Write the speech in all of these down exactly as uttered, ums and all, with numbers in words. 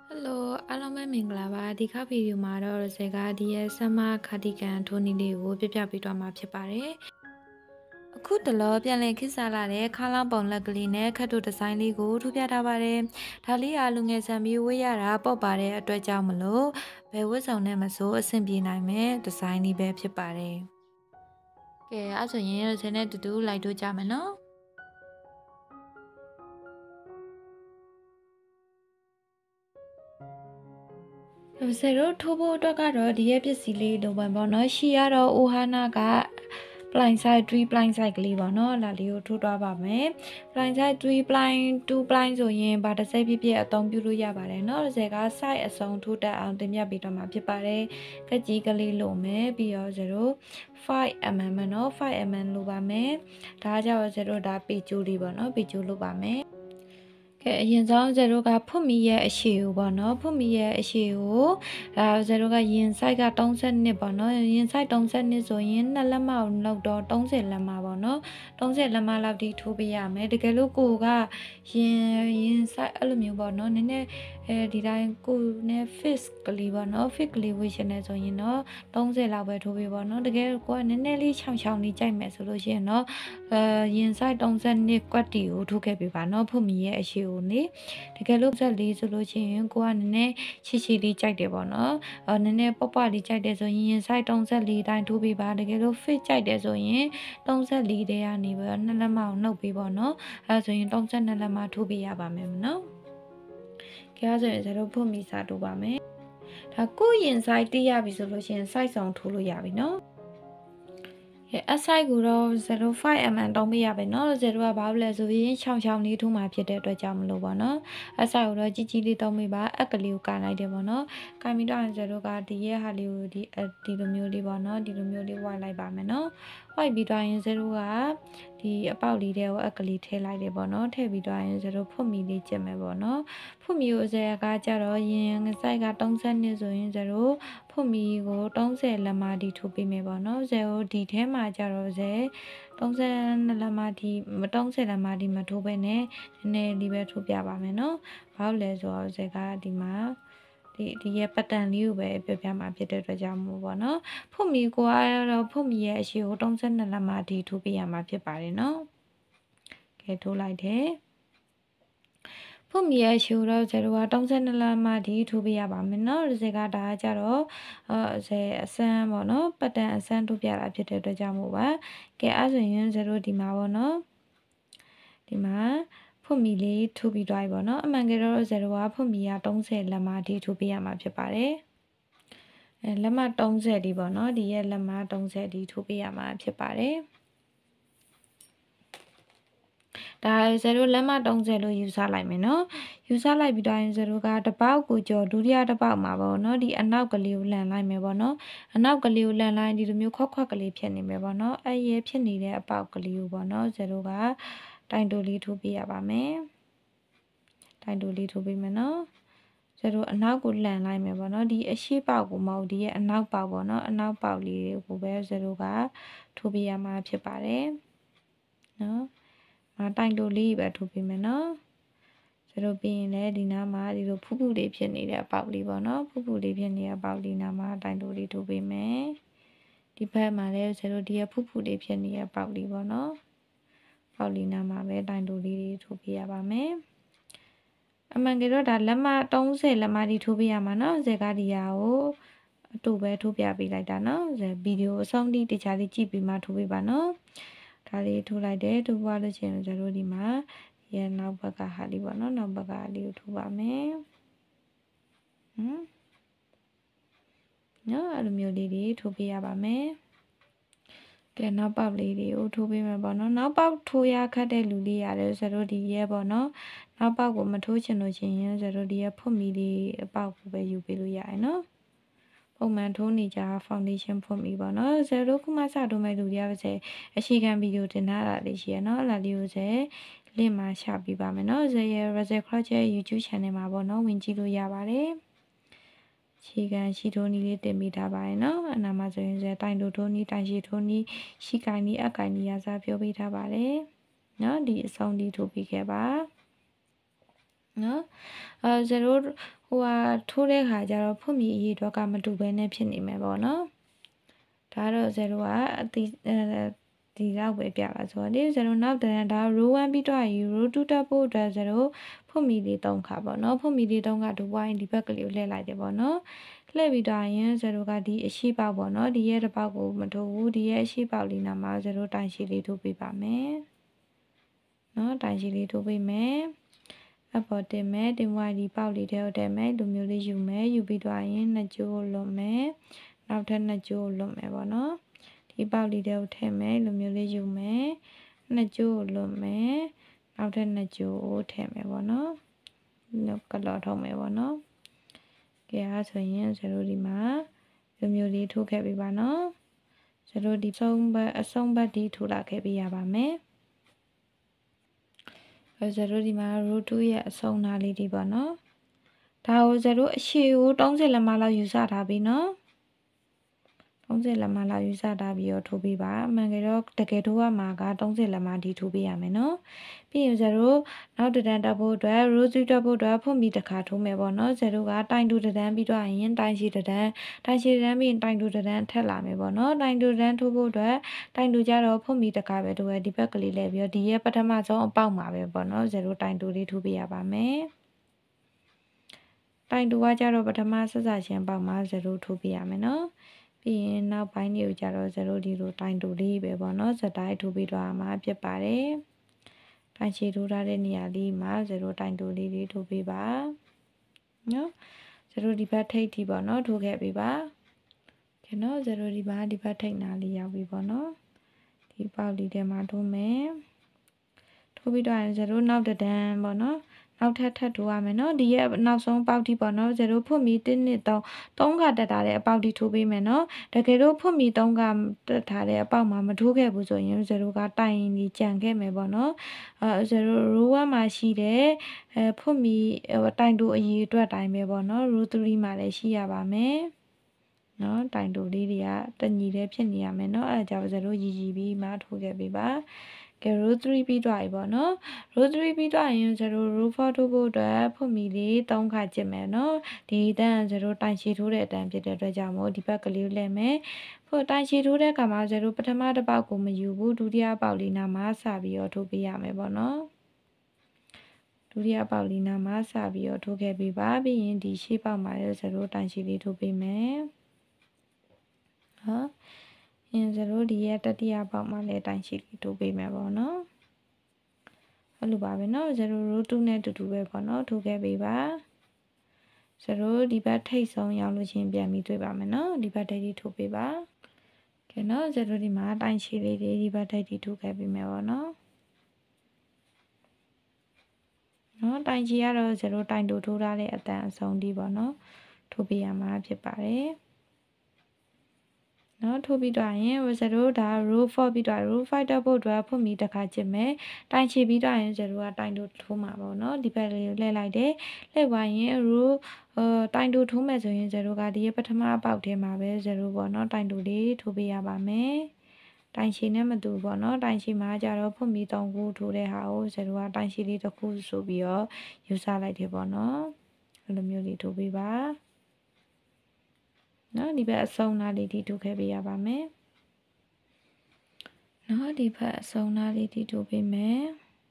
Hello အားလုံးပဲမင်္ဂလာပါဒီခါဗီဒီယိုမှာတော့ဇေကဒီရဲ့ဆမ်မာကာဒီဂန်ထိုးနီလေးကိုပြပြပေးသွားမှာဖြစ်ပါတယ်အခုတလောပြန်လည်ခစ်စားလာတဲ့ခါလောင်းပုံလက်ကလေးနဲ့ခတ်တို့ဒီဇိုင်းလေးကိုထူပြထားပါတယ်ဒါလေးအားလူငယ်ဆန်ပြီးဝေးရတာပေါ့ပါတဲ့အတွက်ကြောင့်မလို့ဘယ်ဝတ်ဆောင်နဲ့မဆိုအဆင်ပြေနိုင်မယ်ဒီဇိုင်းလေးပဲဖြစ်ပါတယ်ကဲအဲ့ဆိုရင်ဇေနဲ့တူတူလိုက်တို့ကြမယ်နော်ဆယ်တို့ထိုးဖို့အတွက်ကတော့ဒီရဲ့ပစ္စည်းလေးလိုပဲပေါ့နော်ရှီကတော့အိုဟာနာက blind side three blind side ကလေးပေါ့နော်လာလေးကိုထိုးသွားပါမယ် blind side three blind two blind ဆိုရင်ဗာတစ်စိတ်ပြည့်ပြည့်အသုံးပြုလို့ရပါတယ်เนาะတစ်စက်က side အစုံထိုးတက်အောင်တင်ပြပေးတော့မှာဖြစ်ပါတယ်ကက်ကြီးကလေးလိုမယ်ပြီးတော့ဇီရိုfive millimeter เนาะfive millimeter လိုပါမယ်ဒါကြောင့်ဇီရိုဒါပေကျိုးလေးပေါ့เนาะပေကျိုးလိုပါမယ်ကဲအရင်ဆုံးဇီရိုကဖွတ်မီရဲ့အရှိကိုပေါ့နော်ဖွတ်မီရဲ့အရှိကိုဒါဇီရိုကရင် size က32ပေါ့နော်ရင် size 32ဆိုရင်နှစ်လက်မကိုလောက်တော့30လက်မပေါ့နော်30လက်မလောက်ထိထိုးပေးရမယ်တကယ်လို့ကိုကရင်ရင် size အဲ့လိုမျိုးပေါ့နော်နည်းနည်းအဲဒီတိုင်းကိုနဲ့ fix ကလေးပေါ့နော် fix ကလေးဝေးရှင်နေဆိုရင်တော့30လောက်ပဲထိုးပေးပေါ့နော်တကယ်ကိုကနည်းနည်းလေးချောင်ချောင်လေးကြိုက်မယ်ဆိုလို့ရှိရင်တော့အဲရင် size 32ကွက်တီကိုထိုးခဲ့ပေးပါနော်ဖွတ်မီရဲ့အရှိကိုနေတကယ်လို့ဇက်လေးဆိုလို့ရှိရင်ကိုကနည်းနည်းချီချီလေးကြိုက်တယ်ပေါ့နော်အဲနည်းနည်းပေါ့ပေါ့လေးကြိုက်တယ်ဆိုရင်ရင် size 34တိုင်းထိုးပေးပါတကယ်လို့ fit ကြိုက်တယ်ဆိုရင်34တဲကနေပြီးတော့နှစ်လက်မအောင်နှုတ်ပေးပေါ့နော်အဲဆိုရင်32လက်မထိုးပေးရပါမယ်မနော်ကြည့်ရဆိုရင်ဇက်တို့ဖွတ်မီစာထိုးပါမယ်ဒါကိုရင် size တိရပြီဆိုလို့ရှိရင် size ဆောင်ထိုးလို့ရပြီနော်အဆိုင်ကိုတော့zero point five millimeter တောင်းပေးရပဲเนาะzeroကဘာလို့လဲဆိုရင်ချောင်းချောင်းလေးထိုးမှာဖြစ်တဲ့အတွက်ကြောင့်မလို့ပေါ့เนาะအဆိုင်ကိုတော့ကြီးကြီးလေးတောင်းပေးပါအက်ကလေးကိုကန်လိုက်တယ်ပေါ့เนาะကန်ပြီးတော့ zeroကဒီရဲ့ဟာလေးကိုဒီဒီလိုမျိုးလေးပေါ့เนาะဒီလိုမျိုးလေးဝိုက်လိုက်ပါမယ်เนาะဝိုက်ပြီးတော့ရင် zeroကဒီအပေါက်လေးတွေကိုအက်ကလေးထည့်လိုက်တယ်ပေါ့เนาะထည့်ပြီးတော့ရင် zero ဖွတ်မီလေးကျက်မယ်ပေါ့เนาะဖွတ်မီကို zero ကကြတော့ရင်စိုက်က32ဆိုရင် zero ဖွတ်မီကို30လက်မဒီထိုးပေးမယ်ပေါ့เนาะ zero ဒီထဲမှာကြတော့ဇယ်32လက်မဒီ30လက်မဒီမထိုးပဲနဲ့နည်းနည်းလေးပဲထိုးပြပါမယ်เนาะဘာလို့လဲဆိုတော့ဇယ်ကဒီမှာဒီဒီရဲ့ပတ်တန်လေးကိုပဲပြပြမှာဖြစ်တဲ့အတွက်ကြောင့်မို့ပေါ့နော်ဖွတ်မီကိုကတော့ဖွတ်မီရဲ့အရှိကို32လက်မဒီထိုးပြရမှာဖြစ်ပါတယ်နော်ကဲထိုးလိုက်တယ်ဖွတ်မီရဲ့ရှိုးတော့ဇယ်က32လက်မဒီထိုးပြရပါမယ်နော်ဒီစကဒါကကြတော့အဲဇယ်အစမ်းပေါ့နော်ပတ်တန်အစမ်းထိုးပြတာဖြစ်တဲ့အတွက်ကြောင့်မို့ပါကဲအဲ့ဆိုရင်ဇယ်တို့ဒီမှာပေါ့နော်ဒီမှာဖွတ်မီလေးထိုးပြီးသွားပြီပေါ့နော်အမှန်ကြတော့ဇယ်ကဖွတ်မီက30လက်မဒီထိုးပြရမှာဖြစ်ပါတယ်အဲလက်မ30ဒီပေါ့နော်ဒီရဲ့လက်မ30ဒီထိုးပြရမှာဖြစ်ပါတယ်ဒါဇီရိုလက်မ30လို့ယူဆလိုက်မယ်နော်ယူဆလိုက်ပြီးတော့ဇီရိုကတစ်ပေါက်ကိုကြော်ဒုတိယတစ်ပေါက်မှာပေါ့နော်ဒီအနောက်ကလေးကိုလှန်လိုက်မယ်ပေါ့နော်အနောက်ကလေးကိုလှန်လိုက်ဒီလိုမျိုးခွက်ခွက်ကလေးဖြစ်နေမယ်ပေါ့နော်အဲ့ရဖြစ်နေတဲ့အပေါက်ကလေးကိုပေါ့နော်ဇီရိုကတိုင်တိုလေးထိုးပေးရပါမယ်တိုင်တိုလေးထိုးပေးမယ်နော်ဇီရိုအနောက်ကိုလှန်လိုက်မယ်ပေါ့နော်ဒီအရှိပေါက်ကိုမဟုတ်ဒီရဲ့အနောက်ပေါက်ပေါ့နော်အနောက်ပေါက်လေးကိုပဲဇီရိုကထိုးပေးရမှာဖြစ်ပါတယ်နော်တိုင်တိုလေးပဲထိုးပေးမယ်နော်ဇီရိုပြီးရင်လည်းဒီနားမှာဒီလိုဖူးဖူးလေးဖြစ်နေတဲ့အပေါက်လေးပေါ့နော်ဖူးဖူးလေးဖြစ်နေတဲ့အပေါက်လေးနားမှာတိုင်တိုလေးထိုးပေးမယ်ဒီဘက်မှာလည်းဇီရိုဒီရဖူးဖူးလေးဖြစ်နေတဲ့အပေါက်လေးပေါ့နော်ပေါက်လေးနားမှာပဲတိုင်တိုလေးတွေထိုးပေးရပါမယ်အမှန်ကတော့ဒါလက်မ30လက်မဒီထိုးပေးရမှာနော်ဇေကဒီယာကိုအတူပဲထိုးပြပေးလိုက်တာနော်ဇေဗီဒီယိုအဆုံးထိတခြားလေးကြည့်ပြီးမှထိုးပေးပါနော်ဒါလေးထိုးလိုက်တယ်ထိုးပွားလို့ရှိရင်ကျတို့ဒီမှာဒီရဲ့နောက်ဘက်ကဟာလေးပေါ့နော်နောက်ဘက်ကလေးကိုထိုးပါမယ်ဟမ်နော်အဲ့လိုမျိုးလေးတွေထိုးပေးရပါမယ်ကဲနောက်ပေါက်လေးတွေကိုထိုးပေးမယ်ပေါ့နော်နောက်ပေါက်ထိုးရခတ်တဲ့လူလေးရတယ်ဆိုတော့ဒီရဲ့ပေါ့နော်နောက်ပေါက်ကိုမထိုးချင်လို့ရှိရင်ဆိုတော့ဒီရဲ့ဖွတ်မီလေးအပေါက်ကိုပဲယူပေးလို့ရတယ်နော်ပုံမှန်ထိုးနေကြ foundation ဖွတ်မီပေါ့နော်ဇယ်ရိုခုမှစထိုးမဲ့လူတွေပါစေအရှိခံဗီဒီယိုတင်ထားတာလေးရှိရနော်အဲ့ဒါလေးကိုဇယ်လင့်မှာရှာပြပါမယ်နော်ဇယ်ရဲ့ Razel Crochet YouTube channel မှာပေါ့နော်ဝင်ကြည့်လို့ရပါတယ်ခြေခံရှိထိုးနည်းလေးတင်ပေးထားပါတယ်နော်အနာမှာဆိုရင်ဇယ်တိုင်တိုထိုးနည်းတိုင်ရှိထိုးနည်းရှိကိုင်းနည်းအကိုင်းနည်းရစားပြောပေးထားပါတယ်နော်ဒီအဆုံးဒီထိုးပြီးခဲ့ပါနော်အဲဇီရိုဟဟိုဟာထိုးတဲ့ခါကျတော့ဖွင့်ပြီးအရေးတော့ကမတူဘဲနဲ့ဖြစ်နေမယ်ပေါ့နော်ဒါတော့zeroကအတီဒီလောက်ပဲပြပါဆိုတော့ဒီzeroနောက်တန်းဒါ row one ပြီးတော့ row two တက်ဖို့အတွက်zeroဖွင့်ပြီးလေးသုံးခါပေါ့နော်ဖွင့်ပြီးလေးသုံးခါဒူဝိုင်းဒီဘက်ကလေးကိုလှည့်လိုက်တယ်ပေါ့နော်လှည့်ပြီးတော့ရင် zero ကဒီအရှိပေါက်ပေါ့နော်ဒီရဲ့တစ်ပေါက်ကိုမထိုးဘူးဒီရဲ့အရှိပေါက်လေးနာမှာ zero တိုင်ရှိလေးထိုးပေးပါမယ်နော်တိုင်ရှိလေးထိုးပေးမယ်အပေါ်တင်မယ်တင်ဝိုင်းဒီပေါက်လေးထဲကိုတင်မယ်လူမျိုးလေးယူမယ်ယူပြီးတော့ရင်နှစ်ကြိုးလွတ်မယ်နောက်ထပ်နှစ်ကြိုးလွတ်မယ်ပေါ့နော်ဒီပေါက်လေးထဲကိုထည့်မယ်လူမျိုးလေးယူမယ်နှစ်ကြိုးလွတ်မယ်နောက်ထပ်နှစ်ကြိုးထည့်မယ်ပေါ့နော်နောက်ကလော်ထုံးမယ်ပေါ့နော်ကဲအားဆိုရင်ဇရိုဒီမှာလူမျိုးလေးထိုးခဲ့ပြီပါနော်ဇရိုဒီဆုံးဘက်အဆုံးဘက်ဒီထိုးလာခဲ့ပြရပါမယ်ဇရိုဒီမှာ row two ရဲ့အဆုံးနာလေးဒီပေါ့နော်ဒါကိုဇရိုအရှိကိုသုံးဆယ်လက်မလောက်ယူဆထားပြီနော်သုံးဆယ်လက်မလောက်ယူဆထားပြီးတော့ထိုးပေးပါအမှန်ကတော့တကယ်ထိုးရမှာကသုံးဆယ်လက်မဒီထိုးပေးရမယ်နော်ပြီးရင်ဇရိုနောက်တဒန်းတက်ဖို့အတွက် row two တက်ဖို့အတွက်ဖွင့်ပြီးတစ်ခါထိုးမယ်ပေါ့နော်ဇရိုကတိုင်တူတဒန်းပြီးတော့ရင်တိုင်ရှိတဒန်းတိုင်ရှိတဒန်းပြီးရင်တိုင်တူတဒန်းထက်လာမယ်ပေါ့နော်တိုင်တူတဒန်းထိုးဖို့အတွက်တိုင်တူကြတော့ဖွင့်ပြီးတစ်ခါပဲထိုးရဒီဘက်ကလေးလဲပြီးတော့ဒီရဲ့ပထမဆုံးအပေါက်မှာပဲပေါ့နော်ဇရိုတိုင်တူလေးထိုးပေးရပါမယ်တိုင်တူကကြတော့ပထမဆက်စချင်းပေါက်မှာဇရိုထိုးပေးရမယ်နော်ပြီးရင်နောက်ပိုင်းတွေကိုကြတော့zeroဒီလိုတိုင်တူလေးပဲပေါ့နော်ဇတိုင်းထိုးပြီးတော့မှာဖြစ်ပါတယ်တိုင်ချီထိုးထားတဲ့နေရာလေးမှာzeroတိုင်တူလေးတွေထိုးပေးပါနော်zeroဒီဘက်ထိပ်ဒီပေါ့နော်ထိုးခဲ့ပေးပါခင်နော်zeroဒီဘက်ဒီဘက်ထိပ်နာလေးရောက်ပြီပေါ့နော်ဒီပေါက်လေးထဲမှာထိုးမယ်ထိုးပြီးတော့zeroနောက်တဒန်းပေါ့နော်နောက်ထပ်ထပ်ထိုးရမယ်နော်ဒီရဲ့နောက်ဆုံးပေါက်တိပေါ့နော်zeroဖွင့်ပြီးတစ်နှစ်သုံးသုံးခါတက်တာတဲ့အပေါက်တိထိုးပေးမယ်နော်တကယ်လို့ဖွင့်ပြီးသုံးခါတက်ထားတဲ့အပေါက်မှာမထိုးခဲ့ဘူးဆိုရင်zeroကတိုင်ကြီးကြံခဲ့မယ်ပေါ့နော်အဲzero row one မှာရှိတဲ့အဲဖွင့်ပြီးတိုင်တူအရေးအတွက်တိုင်းပဲပေါ့နော် row three မှာလည်းရှိရပါမယ်နော်တိုင်တူလေးတွေကတညီလေးဖြစ်နေရမယ်နော်အဲဒါကြောင့်zeroရည်ရည်ပြီးမှထိုးခဲ့ပေးပါကဲ row three ပြီးသွားပြီပေါ့နော် row three ပြီးသွားရင်zero row four ထိုးဖို့အတွက်ဖွင့်ပြီးလေးသုံးခါကျစ်မယ်နော်ဒီတန်းzeroတိုင်ချီထိုးတဲ့အတန်းဖြစ်တဲ့အတွက်ကြောင့်မို့ဒီဘက်ကလေးလှည့်မယ်ဖို့တိုင်ချီထိုးတဲ့အခါမှာzeroပထမတစ်ပေါက်ကိုမယူဘူးဒုတိယပေါက်လေးနာမှာစပြီးတော့ထိုးပေးရမယ်ပေါ့နော်ဒုတိယပေါက်လေးနာမှာစပြီးတော့ထိုးခဲ့ပေးပါပြီးရင်ဒီရှေ့ပေါက်မှာလည်းzeroတိုင်ချီလေးထိုးပေးမယ်ဟုတ်အင်းzeroဒီရဲ့တတိယပေါက်မှာလည်းတိုင်ချီလေးထိုးပေးမယ်ပေါ့နော်အဲ့လိုပါပဲเนาะzero row two နဲ့တူတူပဲပေါ့เนาะထိုးခဲ့ပေးပါzeroဒီဘက်ထိတ်ဆုံးရောက်လို့ချင်းပြန်ပြီးတွေ့ပါမယ်เนาะဒီဘက်ထိတ်ကြီးထိုးပေးပါကဲเนาะzeroဒီမှာတိုင်ချီလေးတွေဒီဘက်ထိတ်ကြီးထိုးခဲ့ပေးမယ်ပေါ့เนาะเนาะတိုင်ချီကတော့ zero တိုင်တူထိုးထားတဲ့အတန်အဆုံးဒီပေါ့เนาะထိုးပေးရမှာဖြစ်ပါတယ်နော်ထိုးပြီးတော့ရင်zeroဒါ row four ပြီးတော့ row five တက်ဖို့အတွက်ဖွင့်ပြီးတစ်ခါချစ်မယ်တိုင်ချီပြီးတော့ရင် zero ကတိုင်တူထိုးမှာပေါ့နော်ဒီဘက်လေးကိုလှည့်လိုက်တယ်လှည့်သွားရင် row အာတိုင်တူထိုးမယ်ဆိုရင် zero ကဒီရဲ့ပထမပေါက်ထဲမှာပဲ zero ပေါ့နော်တိုင်တူလေးထိုးပေးရပါမယ်တိုင်ချီနဲ့မတူပေါ့နော်တိုင်ချီမှာကြတော့ဖွင့်ပြီးသုံးခုထိုးတဲ့ဟာကိုzeroကတိုင်ချီလေးတစ်ခုဆိုပြီးတော့ယူဆလိုက်တယ်ပေါ့နော်အဲ့လိုမျိုးလေးထိုးပေးပါနော်ဒီဘက်အဆုံးနားလေးတီးထိုးခဲ့ပေးရပါမယ်နော်ဒီဘက်အဆုံးနားလေးတီးထိုးပေးမယ်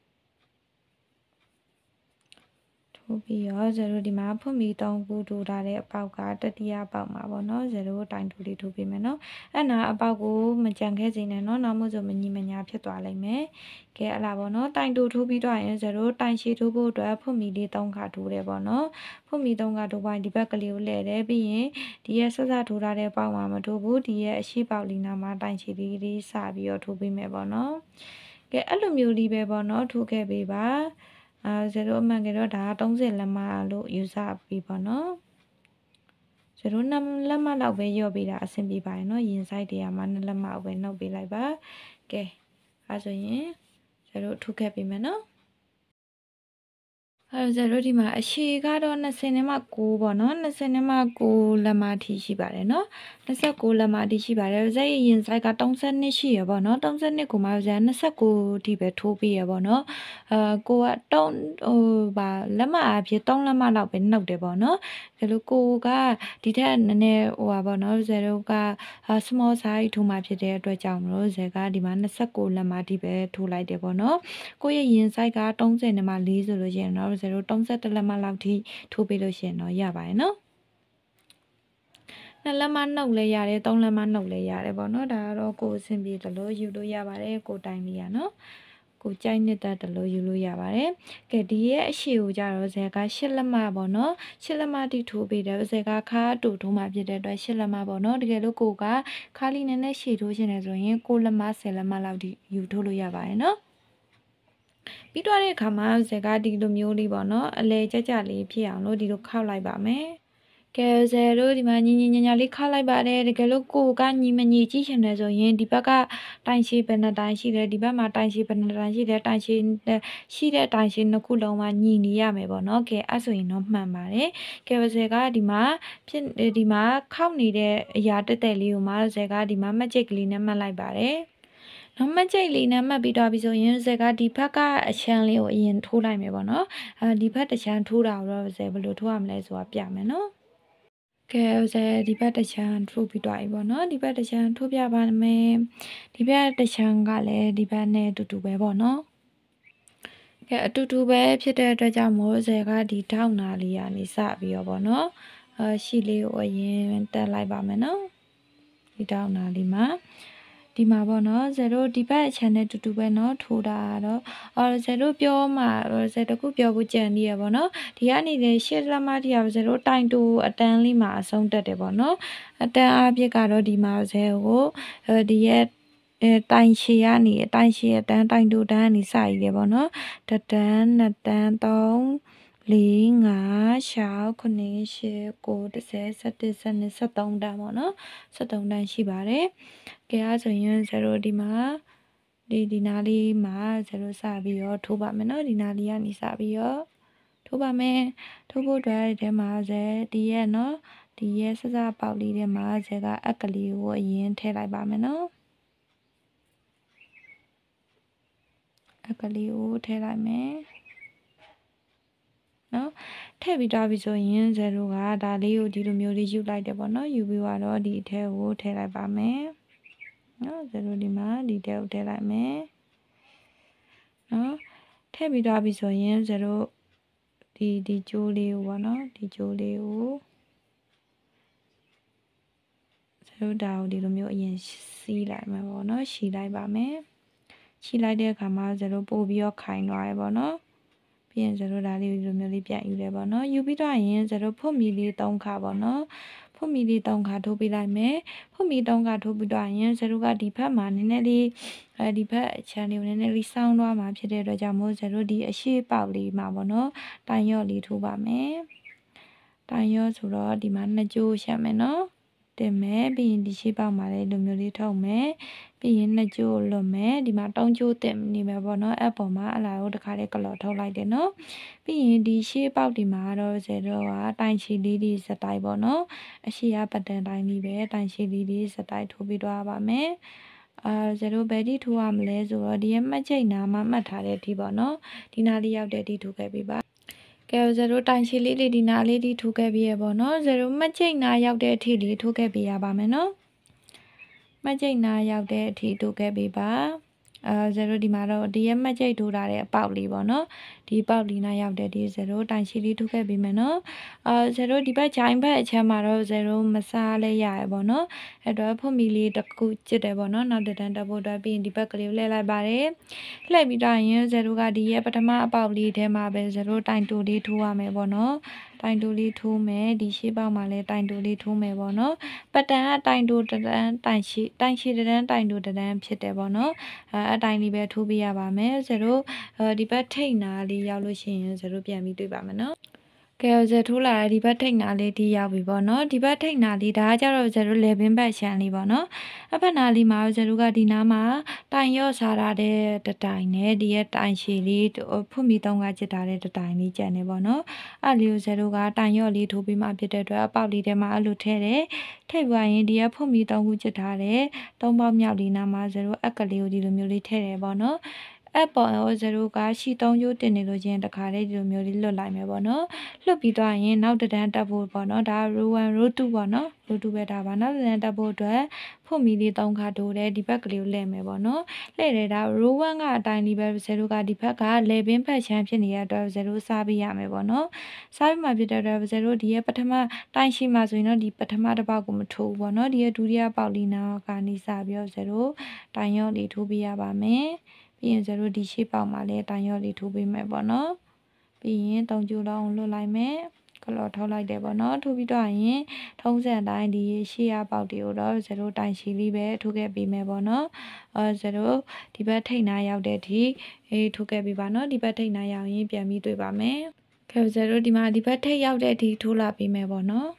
ထိုးပြီးရောzeroဒီမှာဖွင့်ပြီးသုံးခုထိုးထားတဲ့အပေါက်ကတတိယပေါက်မှာပေါ့နော်zeroတိုင်ထိုးလေးထိုးပေးမယ်နော်အဲ့နာအပေါက်ကိုမကြံခဲ့စေနဲ့နော်နောက်မှဆိုမညီမညာဖြစ်သွားလိမ့်မယ်ကဲအဲ့လာပေါ့နော်တိုင်တိုးထိုးပြီးတော့ရင်zeroတိုင်ရှည်ထိုးဖို့အတွက်ဖွင့်ပြီးလေးသုံးခါထိုးတယ်ပေါ့နော်ဖွင့်ပြီးသုံးခါထိုးပိုင်းဒီဘက်ကလေးကိုလှည့်တယ်ပြီးရင်ဒီရဲ့ဆက်စထိုးထားတဲ့ပေါက်မှာမထိုးဘူးဒီရဲ့အရှိပေါက်လေးနာမှာတိုင်ရှည်လေးလေးစပြီးတော့ထိုးပေးမယ်ပေါ့နော်ကဲအဲ့လိုမျိုးလေးပဲပေါ့နော်ထိုးခဲ့ပေးပါအာzeroအမှန်ကတော့ဒါသုံးဆယ်လက်မလို့ယူဆပြီးပေါ့နော်zeroနှစ်လက်မလောက်ပဲရော့ပေးတာအဆင်ပြေပါရဲ့နော်ရင်ဆိုင်တရားမှာနှစ်လက်မပဲနှုတ်ပေးလိုက်ပါကဲအဲဆိုရင်zeroထိုးခဲ့ပေးမယ်နော်အဲဇာတို့ဒီမှာအရှိကတော့၂၀နဲ့မှ၉ပေါ့နော်၂၀နဲ့မှ၉လက်မထိရှိပါတယ်နော်၂၉လက်မထိရှိပါတယ်ဇာရဲ့ရင်ဆိုင်က၃၂ရှိရပေါ့နော်၃၂ကိုမှဇာ၂၉ထိပဲထိုးပေးရပေါ့နော်အဲကိုကတုံးဟိုဗာလက်မအဖြစ်၃လက်မလောက်ပဲနှုတ်တယ်ပေါ့နော်ဒါလို့ကိုကဒီထက်နည်းနည်းဟိုပါပေါ့နော်ဇာတို့က small size ထိုးမှဖြစ်တဲ့အတွက်ကြောင့်မလို့ဇာကဒီမှာ၂၉လက်မထိပဲထိုးလိုက်တယ်ပေါ့နော်ကိုရဲ့ရင်ဆိုင်က၃၀နဲ့မှ၄ဆိုလို့ရှိရင်တော့ဇာတို့၃၁လက်မလောက်ထိထိုးပေးလို့ရှိရင်တော့ရပါတယ်နော်နှစ်လက်မနှုတ်လဲရတယ်သုံးလက်မနှုတ်လဲရတယ်ပေါ့နော်ဒါကတော့ကိုအဆင်ပြေတယ်လို့ယူလို့ရပါတယ်ကိုတိုင်လေးရနော်ကိုကြိုက်နေတဲ့တလို့ယူလို့ရပါတယ်။ကဲဒီရဲ့အရှိကိုကြတော့ဇဲကရှစ်လက်မပေါ့နော်။ရှစ်လက်မတိထိုးပေးတယ်ဇဲကခါတူထိုးမှဖြစ်တဲ့အတွက်ရှစ်လက်မပေါ့နော်။တကယ်လို့ကိုကခါလီနည်းနည်းရှည်ထိုးရှင်နေဆိုရင်ကိုလက်မဆယ်လက်မလောက်တိယူထိုးလို့ရပါတယ်နော်။ပြီးတော့တဲ့အခါမှာဇက်ကဒီလိုမျိုးလေးပေါ့နော်အလဲကြကြလေးဖြစ်အောင်လို့ဒီလိုခောက်လိုက်ပါမယ်ကဲဇယ်တို့ဒီမှာညီညီညာညာလေးခောက်လိုက်ပါတယ်တကယ်လို့ကိုကညီမညီကြည့်ရှင်တယ်ဆိုရင်ဒီဘက်ကတိုင်ရှိဘယ်နှတိုင်ရှိတယ်ဒီဘက်မှာတိုင်ရှိဘယ်နှတိုင်ရှိတယ်တိုင်ရှိရှိတဲ့တိုင်ရှိနှစ်ခုလုံးမှာညီနေရမယ်ပေါ့နော်ကဲအဲ့ဆိုရင်တော့မှန်ပါတယ်ကဲဇယ်ကဒီမှာဖြစ်ဒီမှာခောက်နေတဲ့အရာတက်တက်လေးကိုမှဇယ်ကဒီမှာမှတ်ချိတ်ကလေးနဲ့မှတ်လိုက်ပါတယ်နောက်မှတ်ချိတ်လေးနဲ့မှတ်ပြီးတော့ပြီဆိုရင်ဇက်ကဒီဘက်ကအချမ်းလေးကိုအရင်ထိုးလိုက်မယ်ပေါ့နော်အဲဒီဘက်တစ်ချမ်းထိုးတာတော့ဇက်ဘယ်လိုထိုးရမလဲဆိုတာပြမယ်နော်ကဲဇက်ဒီဘက်တစ်ချမ်းထိုးပြီးတော့ပြီပေါ့နော်ဒီဘက်တစ်ချမ်းထိုးပြပါမယ်ဒီဘက်တစ်ချမ်းကလည်းဒီဘက်နဲ့အတူတူပဲပေါ့နော်ကဲအတူတူပဲဖြစ်တဲ့အတွက်ကြောင့်မို့ဇက်ကဒီထောက်နာလေးကနေစပြီးတော့ပေါ့နော်အရှိလေးကိုအရင်တက်လိုက်ပါမယ်နော်ဒီထောက်နာလေးမှာဒီမှာပေါ့နော်ဇယ်တို့ဒီဘက် channel တူတူပဲเนาะထိုးတာတော့အော်ဇယ်တို့ပြောမှာဇယ်တခုပြောဖို့ကြံသေးရပေါ့နော်ဒီကနေလေရှစ်လက်မတိရဇယ်တို့တိုင်တူအတန်းလေးမှာအဆုံးတက်တယ်ပေါ့နော်အတန်းအပြစ်ကတော့ဒီမှာဇယ်ကိုဒီရဲ့အဲတိုင်ရှည်ကနေတိုင်ရှည်အတန်းတိုင်တူတန်းကနေစရည်တယ်ပေါ့နော်တတန်းနှစ်တန်းသုံးလေးငါးရှောက်ခုနှစ်ရှစ်ကိုတစ်ဆယ်ဆက်တစ်ဆက်နှစ်ဆက်သုံးတန်းပေါ့နော်ဆက်သုံးတန်းရှိပါတယ်ကဲအဲ့ဆိုရင်ဇရိုဒီမှာဒီဒီနာလေးမှာဇရိုစပြီးတော့ထိုးပါမယ်နော်ဒီနာလေးကနေစပြီးတော့ထိုးပါမယ်ထိုးဖို့အတွက်ဒီထဲမှာဇယ်ဒီရဲ့နော်ဒီရဲ့စစပေါက်လေးထဲမှာဇယ်ကအက်ကလေးကိုအရင်ထည့်လိုက်ပါမယ်နော်အက်ကလေးကိုထည့်လိုက်မယ်နော်ထည့်ပြီးတော့ပြီဆိုရင်ဇယ်တို့ကဒါလေးကိုဒီလိုမျိုးလေးယူလိုက်တယ်ပေါ့နော်ယူပြီးတော့ဒီအထဲကိုထည့်လိုက်ပါမယ်နော်ဇယ်တို့ဒီမှာဒီတဲကိုထည့်လိုက်မယ်နော်ထည့်ပြီးတော့ပြီဆိုရင်ဇယ်တို့ဒီဒီကျိုးလေးကိုပေါ့နော်ဒီကျိုးလေးကိုဇယ်တို့ဒါကိုဒီလိုမျိုးအရင်စီးလိုက်မယ်ပေါ့နော်ရှည်လိုက်ပါမယ်ရှည်လိုက်တဲ့အခါမှာဇယ်တို့ပို့ပြီးတော့ခိုင်သွားရပေါ့နော်ပြီးရင်ဇယ်တို့ဒါလေးဒီလိုမျိုးလေးပြန်ယူတယ်ပေါ့နော်ယူပြီးတော့ရင်ဇယ်တို့ဖွတ်မီလေး၃ခါပေါ့နော်ဖွတ်မီလေး၃ခါထိုးပေးလိုက်မယ်ဖွတ်မီ၃ခါထိုးပြီးတော့ရင်ဇယ်တို့ကဒီဘက်မှာနည်းနည်းလေးအဲဒီဘက်အချမ်းလေးကိုနည်းနည်းလေးစောင်းသွားမှာဖြစ်တဲ့အတွက်ကြောင့်မို့ဇယ်တို့ဒီအရှိပေါက်လေးမှာပေါ့နော်တိုင်ရော့လေးထိုးပါမယ်တိုင်ရော့ဆိုတော့ဒီမှာနှစ်ကြိုးရှက်မယ်နော်တင်မယ်ပြီးရင်ဒီရှိပေါက်မှာလည်းလိုမျိုးလေးထုတ်မယ်ပြီးရင်နှစ်ကြိုးလွတ်မယ်ဒီမှာသုံးကြိုးတင်နေမယ်ပေါ့နော်အဲ့ပေါ်မှာအလားကိုတစ်ခါလေးကလော်ထုတ်လိုက်တယ်နော်ပြီးရင်ဒီရှေးပေါက်ဒီမှာတော့ဇယ်တော့ကတိုင်ချီလေးလေးစတိုက်ပေါ့နော်အရှိရပတ်တန်တိုင်းလေးပဲတိုင်ချီလေးလေးစတိုက်ထိုးပြီးတော့ပါမယ်အာဇယ်တို့ဘယ်ဒီထိုးရမလဲဆိုတော့ဒီရဲ့မှတ်ချိတ်နာမှာမှတ်ထားတဲ့အထိပေါ့နော်ဒီနာလေးရောက်တဲ့အထိထိုးခဲ့ပြီပါကဲဇယ်တို့တိုင်ချီလေးလေးဒီနာလေးဒီထိုးခဲ့ပြီးရပေါ့နော်ဇယ်တို့မှတ်ချိတ်နာရောက်တဲ့အထိလေးထိုးခဲ့ပေးရပါမယ်နော်မှတ်ချိတ်နာရောက်တဲ့အထိထိုးခဲ့ပေးပါအာဇယ်တို့ဒီမှာတော့ဒီရဲ့မှတ်ချိတ်ထိုးထားတဲ့အပေါက်လေးပေါ့နော်ဒီပေါက်လေးနာရောက်တဲ့ဒီဇယ်တို့တိုင်ချီလေးထိုးခဲ့ပေးမယ်နော်အာဇယ်တို့ဒီဘက်ဂျိုင်းဘက်အချမ်းမှာတော့ဇယ်တို့မစားလဲရရပေါ့နော်အဲ့တော့ဖွတ်မီလေးတစ်ခုကျစ်တယ်ပေါ့နော်နောက်တစ်တန်းတက်ဖို့အတွက်ပြီးရင်ဒီဘက်ကလေးကိုလှည့်လိုက်ပါတယ်လှည့်ပြီးတော့ရင်ဇယ်တို့ကဒီရဲ့ပထမအပေါက်လေးထဲမှာပဲဇယ်တို့တိုင်တူလေးထိုးရမယ်ပေါ့နော်တိုင်တူလေးထိုးမယ်ဒီရှေ့ပေါက်မှာလည်းတိုင်တူလေးထိုးမယ်ပေါ့နော်ပတန်ကတိုင်တူတန်းတိုင်ရှိတိုင်ရှိတန်းတိုင်တူတန်းဖြစ်တယ်ပေါ့နော်အဲအတိုင်းလေးပဲထိုးပေးရပါမယ်ဇယ်တို့ဒီဘက်ထိတ်နာလေးရောက်လို့ရှိရင်ဇယ်တို့ပြန်ပြီးတွေ့ပါမယ်နော်ကဲဇထိုးလာဒီဘက်ထိတ်နာလေးဒီရောက်ပြီပေါ့နော်ဒီဘက်ထိတ်နာလေးဒါကကြတော့ဇတို့လေပင်ဘက်ရှမ်းလေးပေါ့နော်အဖက်နာလေးမှာဇတို့ကဒီနားမှာတိုင်ရော့စားထားတဲ့တတိုင်နဲ့ဒီရဲ့တိုင်ရှည်လေးဖွင့်ပြီးတော့ကจิตထားတဲ့တတိုင်လေးကျန်နေပေါ့နော်အဲ့လေးကိုဇတို့ကတိုင်ရော့လေးထိုးပြီးမှဖြစ်တဲ့အတွက်အပေါက်လေးထဲမှာအဲ့လိုထည့်တယ်ထိတ်သွားရင်ဒီရဲ့ဖွင့်ပြီးတော့ခုจิตထားတဲ့သုံးပေါက်မြောက်လေးနားမှာဇတို့အက်ကလေးကိုဒီလိုမျိုးလေးထည့်တယ်ပေါ့နော်အပေါ်ရောဇရိုကရှီသုံးကျိုးတင်နေလို့ချင်းတခါလေးဒီလိုမျိုးလေးလွတ်လိုက်မယ်ပေါ့နော်လွတ်ပြီးတော့ရင်နောက်တန်းတက်ဖို့ပေါ့နော်ဒါ row one row two ပေါ့နော် row two ပဲဒါပါနောက်တန်းတက်ဖို့အတွက်ဖွင့်မီလေးသုံးခါတိုးတယ်ဒီဘက်ကလေးကိုလှည့်မယ်ပေါ့နော်လှည့်တယ်ဒါ row one ကအတိုင်းလေးပဲဇရိုကဒီဘက်ကလေပင်ဖက်ချမ်းဖြစ်နေတဲ့အတွက်ဇရိုစားပေးရမယ်ပေါ့နော်စားပြီးမှဖြစ်တဲ့အတွက်ဇရိုဒီရဲ့ပထမတိုင်းရှိမှဆိုရင်တော့ဒီပထမတစ်ပေါက်ကိုမထိုးဘူးပေါ့နော်ဒီရဲ့ဒုတိယပေါက်လေးနာကနေစပြီးတော့ဇရိုတိုင်းရော့လေးထိုးပေးရပါမယ်ပြီးရင်ဇရိုဒီရှေ့ပေါက်မှာလည်းတိုင်ရော့လေးထိုးပေးမယ်ပေါ့နော်ပြီးရင်တုံကျူလောင်းလွတ်လိုက်မယ်ကလော်ထောက်လိုက်တယ်ပေါ့နော်ထိုးပြီးတော့ရင်ထုံးစံတိုင်းဒီရှေ့ရပေါက်တွေကိုတော့ဇရိုတိုင်ရှီလေးပဲထိုးခဲ့ပေးမယ်ပေါ့နော်အဲဇရိုဒီဘက်ထိတ်နာရောက်တဲ့အထိအေးထိုးခဲ့ပေးပါနော်ဒီဘက်ထိတ်နာရောက်ရင်ပြန်ပြီးတွေ့ပါမယ်ခဲဇရိုဒီမှာဒီဘက်ထိတ်ရောက်တဲ့အထိထိုးလာပေးမယ်ပေါ့နော်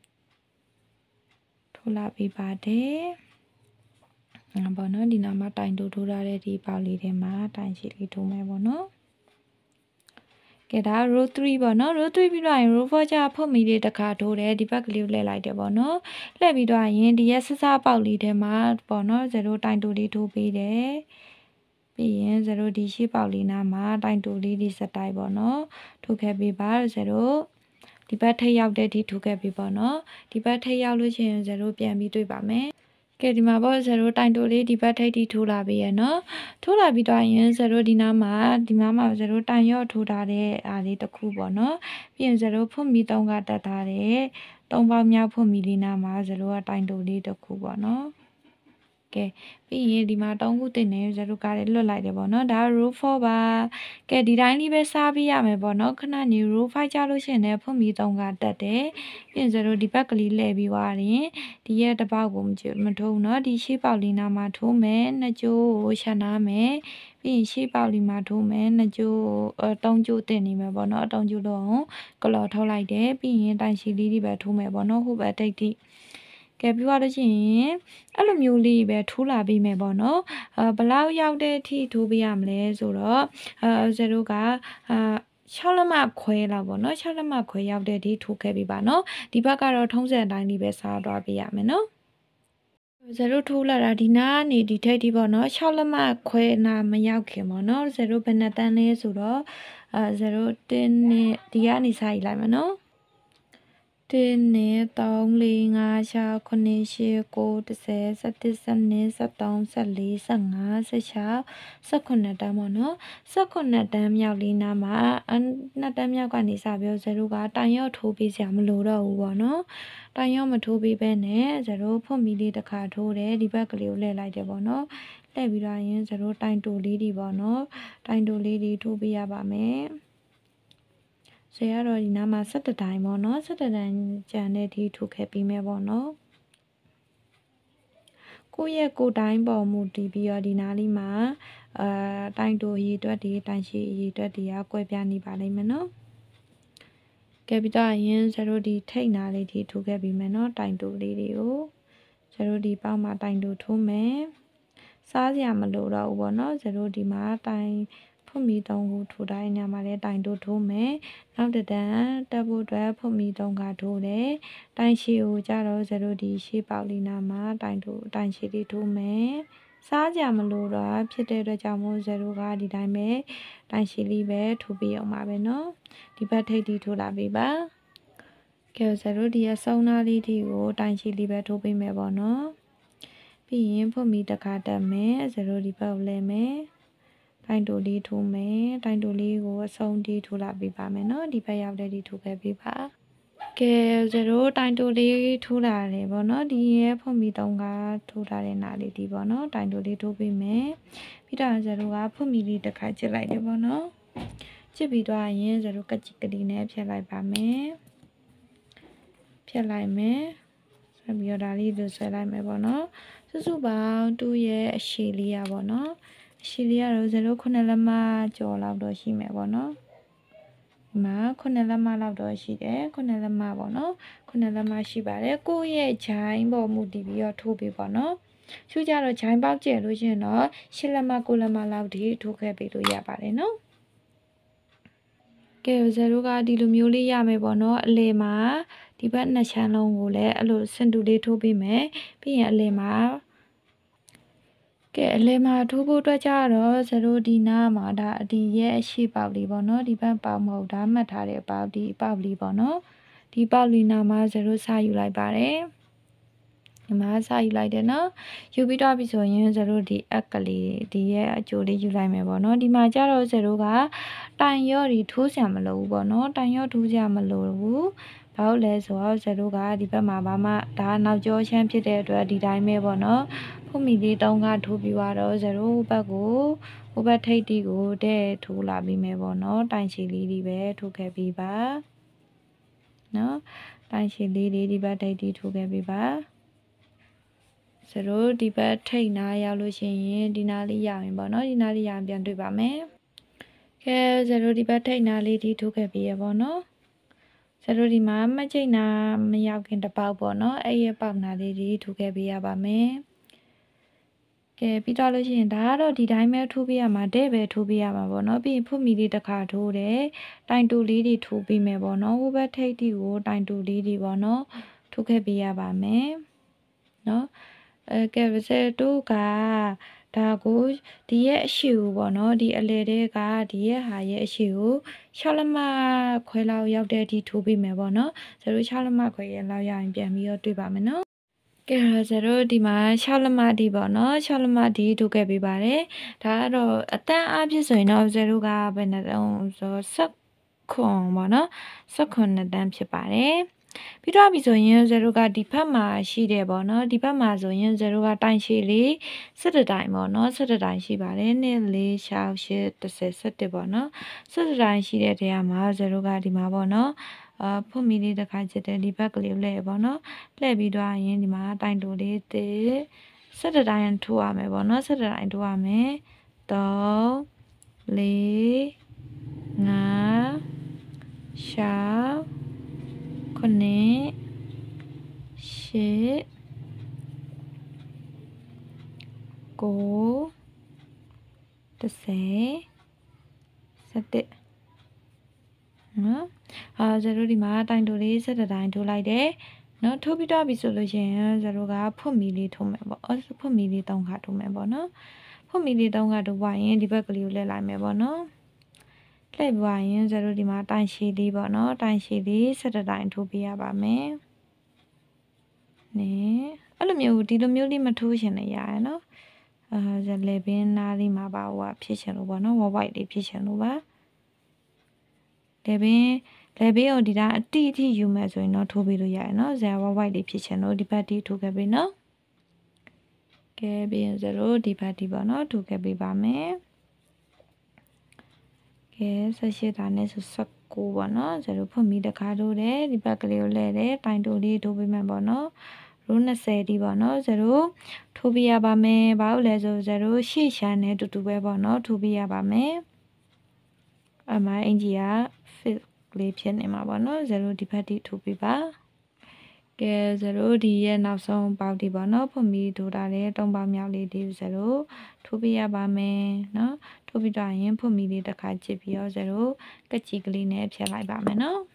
ထိုးလာပေးပါတယ်ငါပေါ့နော်ဒီနာမှာတိုင်တိုးထိုးထားတဲ့ဒီပေါက်လေးထဲမှာတိုင်ချီလေးထိုးမယ်ပေါ့နော်ကဲဒါ row three ပေါ့နော် row three ပြီးတော့ရင် row four ကျဖုတ်မီလေးတစ်ခါထိုးတယ်ဒီဘက်ကလေးကိုလှည့်လိုက်တယ်ပေါ့နော်လှည့်ပြီးတော့ရင်ဒီရဲ့ဆဆပေါက်လေးထဲမှာပေါ့နော်ဇရိုတိုင်တိုးလေးထိုးပေးတယ်ပြီးရင်ဇရိုဒီရှေ့ပေါက်လေးနာမှာတိုင်တိုးလေးဒီစတိုက်ပေါ့နော်ထိုးခဲ့ပေးပါဇရိုဒီဘက်ထိပ်ရောက်တဲ့ဒီထိုးခဲ့ပေးပေါ့နော်ဒီဘက်ထိပ်ရောက်လို့ရှိရင်ဇရိုပြန်ပြီးတွေ့ပါမယ်ကဲဒီမှာပေါ့ဇရိုတိုင်တိုလေးဒီဘက်ထိပ်တီထိုးလာပြီရဲ့နော်ထိုးလာပြီးတော့ရင်ဇရိုဒီနားမှာဒီနားမှာဇရိုတိုင်ရော့ထိုးထားတဲ့အားလေးတစ်ခုပေါ့နော်ပြီးရင်ဇရိုဖွင့်မီသုံးကတက်ထားတဲ့သုံးပေါက်မြောက်ဖွင့်မီလေးနားမှာဇရိုကတိုင်တိုလေးတစ်ခုပေါ့နော်ကဲပြီးရင်ဒီမှာသုံးခုတင်နေဇရိုကလည်းလွတ်လိုက်တယ်ပေါ့နော်ဒါ row four ပါကဲဒီတိုင်းလေးပဲစားပြရမယ်ပေါ့နော်ခဏနေ row five ကြလို့ရှိရင်လည်းဖွင့်မီသုံးကတက်တယ်ပြီးရင်ဇရိုဒီဘက်ကလေးလှည့်ပြီးသွားရင်ဒီရဲ့တစ်ပေါက်ကိုမကြည့်မထုံးနော်ဒီရှေ့ပေါက်လေးနာမှာထိုးမယ်နှစ်ကျိုးကိုရှနာမယ်ပြီးရင်ရှေ့ပေါက်လေးမှာထိုးမယ်နှစ်ကျိုးအဲသုံးကျိုးတင်နေမယ်ပေါ့နော်သုံးကျိုးလုံးအောင်ကလော်ထုတ်လိုက်တယ်ပြီးရင်တိုင်ရှီလေးတွေပဲထိုးမယ်ပေါ့နော်ဟိုဘက်တိတ်တိကဲပြီးတော့ရှင်အဲ့လိုမျိုးလေးပဲထိုးလာပြီးမယ်ပေါ့နော်အဲဘလောက်ရောက်တဲ့အထိထိုးပေးရမလဲဆိုတော့အဲဇရိုကအာ၆လက်မခွဲလောက်ပေါ့နော်၆လက်မခွဲရောက်တဲ့ဒီထိုးခဲ့ပြီပါနော်ဒီဘက်ကတော့ထုံးစံအတိုင်းလေးပဲစားသွားပေးရမယ်နော်ဇရိုထိုးလာတာဒီနာနေဒီထိတ်ဒီပေါ့နော်၆လက်မခွဲနာမရောက်ခင်ပေါ့နော်ဇရိုဘယ်နှစ်တန်းလဲဆိုတော့အဲဇရိုတင်းနဲ့ဒီကနေစားယူလိုက်မယ်နော်တင်းနဲ့သုံးလေးငါးခြောက်ခုနှစ်ရှစ်ကိုတစ်ဆယ်ဆယ့်တစ်ဆယ့်နှစ်ဆယ့်သုံးဆယ့်လေးဆယ့်ငါးဆယ့်ခြောက်ဆယ့်ခုနှစ်တန်းပေါ့နော်ဆယ့်ခုနှစ်တန်းမြောက်လေးနာမှာနှစ်တန်းမြောက်ကနေစပြီးဇရိုကတိုင်ရော့ထိုးပေးစရာမလိုတော့ဘူးပေါ့နော်တိုင်ရော့မထိုးပေးဘဲနဲ့ဇရိုဖွင့်မီလေးတစ်ခါထိုးတယ်ဒီဘက်ကလေးကိုလှည့်လိုက်တယ်ပေါ့နော်လှည့်ပြီးတော့ရင်ဇရိုတိုင်တိုလေးတွေပေါ့နော်တိုင်တိုလေးတွေထိုးပေးရပါမယ်ဆရာတော်ဒီနားမှာ၁၇တိုင်းပေါ့နော်၁၇တိုင်းကျန်တဲ့ဒီထိုးခဲ့ပြီးမယ်ပေါ့နော်ကိုယ့်ရဲ့ကိုယ်တိုင်းပေါ်မူတည်ပြီးတော့ဒီနားလေးမှာအာတိုင်တိုရေတွက်ဒီတိုင်ရှိရေတွက်ဒီကကွဲပြားနေပါလိမ့်မယ်နော်ကဲပြီးတော့ရင်ဇရိုဒီထိတ်နာလေးဒီထိုးခဲ့ပြီးမယ်နော်တိုင်တိုလေးတွေကိုဇရိုဒီပေါက်မှာတိုင်တိုထိုးမယ်စားစရာမလိုတော့ဘူးပေါ့နော်ဇရိုဒီမှာတိုင်ဖွင့်မီသုံးခုထိုးတိုင်းညမှာလည်းတိုင်တိုထိုးမယ်နောက်တန်းတက်ဖို့အတွက်ဖွင့်မီသုံးခါထိုးတယ်တိုင်ရှည်ကိုကြတော့ဇရိုဒီရှေ့ပေါက်လေးနာမှာတိုင်တိုတိုင်ရှည်လေးထိုးမယ်စားကြမလို့တော့ဖြစ်တဲ့အတွက်ကြောင့်မို့ဇရိုကဒီတိုင်းပဲတိုင်ရှည်လေးပဲထိုးပြအောင်ပါပဲเนาะဒီဘက်ထိပ်တီထိုးလာပြီပါကဲဇရိုဒီရဲ့စုံနာလေးဒီကိုတိုင်ရှည်လေးပဲထိုးပေးမယ်ပေါ့เนาะပြီးရင်ဖွင့်မီတစ်ခါတက်မယ်ဇရိုဒီဘက်ကိုလဲမယ်တိုင်တိုလေးထိုးမယ်တိုင်တိုလေးကိုအဆုံးတီထိုးလာပေးပါမယ်เนาะဒီဘက်ရောက်တဲ့ဒီထိုးခဲ့ပေးပါကဲဇရိုတိုင်တိုလေးထိုးလာတယ်ပေါ့နော်ဒီရဲ့ဖွင့်ပြီးတော့ကထိုးထားတဲ့နာလေးဒီပေါ့နော်တိုင်တိုလေးထိုးပေးမယ်ပြီးတော့ဇရိုကဖွင့်ပြီးလေးတစ်ခါချစ်လိုက်တယ်ပေါ့နော်ချစ်ပြီးတော့ရင်ဇရိုကချစ်ကလေးနဲ့ဖြတ်လိုက်ပါမယ်ဖြတ်လိုက်မယ်ဆက်ပြီးတော့ဒါလေးလိုဆွဲလိုက်မယ်ပေါ့နော်စုစုပေါင်းသူ့ရဲ့အရှည်လေးရပေါ့နော်အရှည်လေးကတော့ဇရိုခုနှစ်လက်မကျော်လောက်တော့ရှိမယ်ပေါ့နော်မှာခုနှစ်လက်မလောက်တော့ရှိတယ်ခုနှစ်လက်မပေါ့နော်ခုနှစ်လက်မရှိပါတယ်ကိုယ့်ရဲ့ဂျိုင်းပေါ်မူတည်ပြီးတော့ထိုးပေးပေါ့နော်ရှုကြတော့ဂျိုင်းပေါက်ကျဲလို့ရှိရင်တော့ရှစ်လက်မကိုလက်မလောက်ဒီထိုးခဲ့ပေးလို့ရပါတယ်နော်ကဲဇယ်ရိုကဒီလိုမျိုးလေးရမယ်ပေါ့နော်အလေမှာဒီဘက်နှစ်ချမ်းလုံးကိုလည်းအဲ့လိုစင်တူလေးထိုးပေးမယ်ပြီးရင်အလေမှာကဲအလေမှာထိုးဖို့အတွက်ကြတော့ဇယ်ရိုဒီနာမှာဒါဒီရဲ့အရှိပေါက်လေးပေါ့နော်ဒီဘက်ပေါက်မဟုတ်ဒါမှတ်ထားတဲ့ပေါက်ဒီပေါက်လေးပေါ့နော်ဒီပေါက်လေးနာမှာဇယ်ရိုစာယူလိုက်ပါတယ်ဒီမှာစာယူလိုက်တယ်နော်ယူပြီးတော့ပြီဆိုရင်ဇယ်ရိုဒီအက်ကလေးဒီရဲ့အကျိုးလေးယူလိုက်မယ်ပေါ့နော်ဒီမှာကြတော့ဇယ်ရိုကတိုင်ရော့ဒီထိုးစရာမလိုဘူးပေါ့နော်တိုင်ရော့ထိုးစရာမလိုဘူးဘာလို့လဲဆိုတော့ဇယ်ရိုကဒီဘက်မှာဘာမှဒါနောက်ကျောချမ်းဖြစ်တဲ့အတွက်ဒီတိုင်းပဲပေါ့နော်ဖုတ်မီလေးတောင်းကထိုးပြီးတော့ဇယ်ရိုဘက်ကိုဟိုဘက်ထိပ်တီကိုတဲ့ထိုးလာပြီးမယ်ပေါ့နော်တိုင်ချီလေးဒီပဲထိုးခဲ့ပြီးပါနော်တိုင်ချီလေးလေးဒီဘက်ထိပ်တီထိုးခဲ့ပြီးပါဇယ်ရိုဒီဘက်ထိတ်နာရောက်လို့ရှိရင်ဒီနာလေးရရင်ပေါ့နော်ဒီနာလေးရရင်ပြန်တွေ့ပါမယ်ကဲဇယ်ရိုဒီဘက်ထိတ်နာလေးဒီထိုးခဲ့ပြီးရပေါ့နော်ဇယ်ရိုဒီမှာမချိတ်နာမရောက်ခင်တစ်ပေါက်ပေါ့နော်အဲ့ရပေါက်နာလေးဒီထိုးခဲ့ပေးရပါမယ်ကဲပြီးတော့လို့ရှိရင်ဒါကတော့ဒီတိုင်းပဲထိုးပေးရမှာတဲ့ပဲထိုးပေးရမှာပေါ့နော်ပြီးရင်ဖုတ်မီလေးတစ်ခါထိုးတယ်တိုင်တူလေးတွေထိုးပေးမယ်ပေါ့နော်ဟိုဘက်ထိတ်တီကိုတိုင်တူလေးတွေပေါ့နော်ထိုးခဲ့ပေးရပါမယ်နော်အဲကဲဗစဲတူကဒါကိုဒီရဲ့အရှိကိုပေါ့နော်ဒီအလေတဲ့ကဒီရဲ့ဟာရဲ့အရှိကို၆လက်မခွဲလောက်ရောက်တဲ့အထိထိုးပေးမယ်ပေါ့နော်ဇယ်ရို၆လက်မခွဲရလောက်ရရင်ပြန်ပြီးတော့တွေ့ပါမယ်နော်ကဲဇယ်ရိုဒီမှာ၆လက်မဒီပေါ့နော်၆လက်မဒီထိုးခဲ့ပေးပါတယ်ဒါကတော့အတန်းအပြည့်ဆိုရင်တော့ဇယ်ရိုကဘယ်နဲ့တော့ဆိုဆက်ခွန်ပေါ့နော်ဆက်ခွန်နှစ်တန်းဖြစ်ပါတယ်ပြီးတော့ပြီဆိုရင်ဇယ်ရိုကဒီဘက်မှာရှိတယ်ပေါ့နော်ဒီဘက်မှာဆိုရင်ဇယ်ရိုကတိုင်ရှိလေး၁၁တိုင်ပေါ့နော်၁၁တိုင်ရှိပါတယ်၂ ၄ ၆ ၈ ၁၀ ၁၁ပေါ့နော်၁၁တိုင်ရှိတဲ့နေရာမှာဇယ်ရိုကဒီမှာပေါ့နော်အာဖုတ်မီလေးတစ်ခါချစ်တယ်ဒီဘက်ကလေးလှည့်ပေါ့နော်လှည့်ပြီးတော့ရင်ဒီမှာတိုင်တူလေးတေ၁၁တိုင်ထိုးရမယ်ပေါ့နော်၁၁တိုင်ထိုးရမယ်၃ ၄ ၅ ၆ခုနှစ်ရှစ်ကိုတစ်ဆယ်စက်တစ်နော်အာဇယ်ရိုဒီမှာတိုင်တူလေး၁၁တိုင်ထိုးလိုက်တယ်နော်ထိုးပြီးတော့ပြီဆိုလို့ရှိရင်ဇယ်ရိုကဖွတ်မီလေးထိုးမယ်ပေါ့အော်ဖွတ်မီလေး၃ခါထိုးမယ်ပေါ့နော်ဖွတ်မီလေး၃ခါထိုးပွားရင်ဒီဘက်ကလေးကိုလှည့်လိုက်မယ်ပေါ့နော်လှည့်ပွားရင်ဇယ်ရိုဒီမှာတိုင်ရှည်လေးပေါ့နော်တိုင်ရှည်လေး၁၁တိုင်ထိုးပေးရပါမယ်နဲအဲ့လိုမျိုးဒီလိုမျိုးလေးမထိုးရှင်လည်းရတယ်နော်အာဇယ်လေပင်နားလေးမှာပါဟိုဖြစ်ရှင်လို့ပေါ့နော်ဝဝိုက်လေးဖြစ်ရှင်လို့ပါလေပင်လေပင်ကိုဒီတာအတိအထိယူမယ်ဆိုရင်တော့ထိုးပေးလို့ရတယ်နော်ဇယ်ဝဝိုက်လေးဖြစ်ရှင်လို့ဒီဘက်တီထိုးခဲ့ပြီနော်ကဲပြီးရင်ဇယ်ရိုဒီဘက်တီပေါ့နော်ထိုးခဲ့ပေးပါမယ်ကဲ၁၈ဒါနဲ့ဆို၁၉ပေါ့နော်ဇယ်ရိုဖွင့်ပြီးတခါထိုးတယ်ဒီဘက်ကလေးကိုလဲတယ်တိုင်တိုလေးထိုးပေးမယ်ပေါ့နော်ရိုး၂၀ဒီပေါ့နော်ဇယ်ရိုထိုးပြရပါမယ်ဘာလို့လဲဆိုဇယ်ရိုရှေ့ချမ်းနဲ့တူတူပဲပေါ့နော်ထိုးပြရပါမယ်အမအင်ဂျီက fit လေးဖြစ်နေမှာပေါ့နော်ဇယ်ရိုဒီဘက်တီထိုးပြပါကဲဇယ်ရိုဒီရဲ့နောက်ဆုံးပေါက်ဒီပေါ့နော်ဖွင့်ပြီးထိုးတာလေတုံးပေါက်မြောက်လေးဒီဇယ်ရိုထိုးပြရပါမယ်နော်ထိုးပြီးတော့ရင်ဖွင့်ပြီးလေးတစ်ခါချစ်ပြီးတော့ဇယ်ရိုကက်ချီကလေးနဲ့ဖြတ်လိုက်ပါမယ်နော်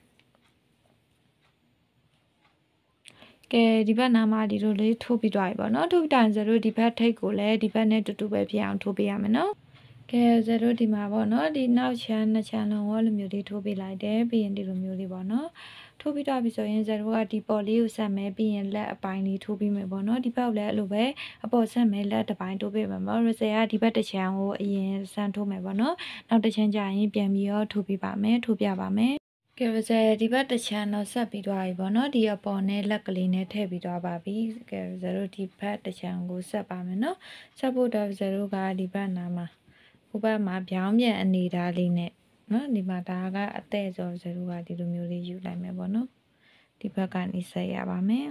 ကဲဒီဘက်နားမှာဒီလိုလေးထိုးပြီးသွားပြီပေါ့နော်ထိုးပြီးတိုင်းဇယ်ရိုဒီဘက်ထိတ်ကိုလည်းဒီဘက်နဲ့တူတူပဲဖြစ်အောင်ထိုးပေးရမယ်နော်ကဲဇယ်ရိုဒီမှာပေါ့နော်ဒီနောက်ချမ်းနှစ်ချမ်းလုံးရောလိုမျိုးလေးထိုးပေးလိုက်တယ်ပြီးရင်ဒီလိုမျိုးလေးပေါ့နော်ထိုးပြီးတော့ပြီဆိုရင်ဇယ်ရိုကဒီပေါ်လေးကိုဆက်မယ်ပြီးရင်လက်အပိုင်းလေးထိုးပြီးမယ်ပေါ့နော်ဒီဘက်လည်းအဲ့လိုပဲအပေါ်ဆက်မယ်လက်တစ်ပိုင်းထိုးပေးမယ်ပေါ့ရစယ်ကဒီဘက်တစ်ချမ်းကိုအရင်စမ်းထိုးမယ်ပေါ့နော်နောက်တစ်ချမ်းကျရင်ပြန်ပြီးတော့ထိုးပေးပါမယ်ထိုးပြပါမယ်ကဲပါစေဒီဘက်တစ်ချမ်းတော့ဆက်ပြီးသွားပြီပေါ့နော်ဒီအပေါ်နဲ့လက်ကလေးနဲ့ထည့်ပြီးသွားပါပြီကဲဇယ်ရိုဒီဘက်တစ်ချမ်းကိုဆက်ပါမယ်နော်ဆက်ဖို့တော့ဇယ်ရိုကဒီဘက်နားမှာဟိုဘက်မှာပြောင်းပြန်အနေထားလေးနဲ့နော်ဒီမှာဒါကအတဲ့ဆိုဇယ်ရိုကဒီလိုမျိုးလေးယူလိုက်မယ်ပေါ့နော်ဒီဘက်ကနေဆက်ရပါမယ်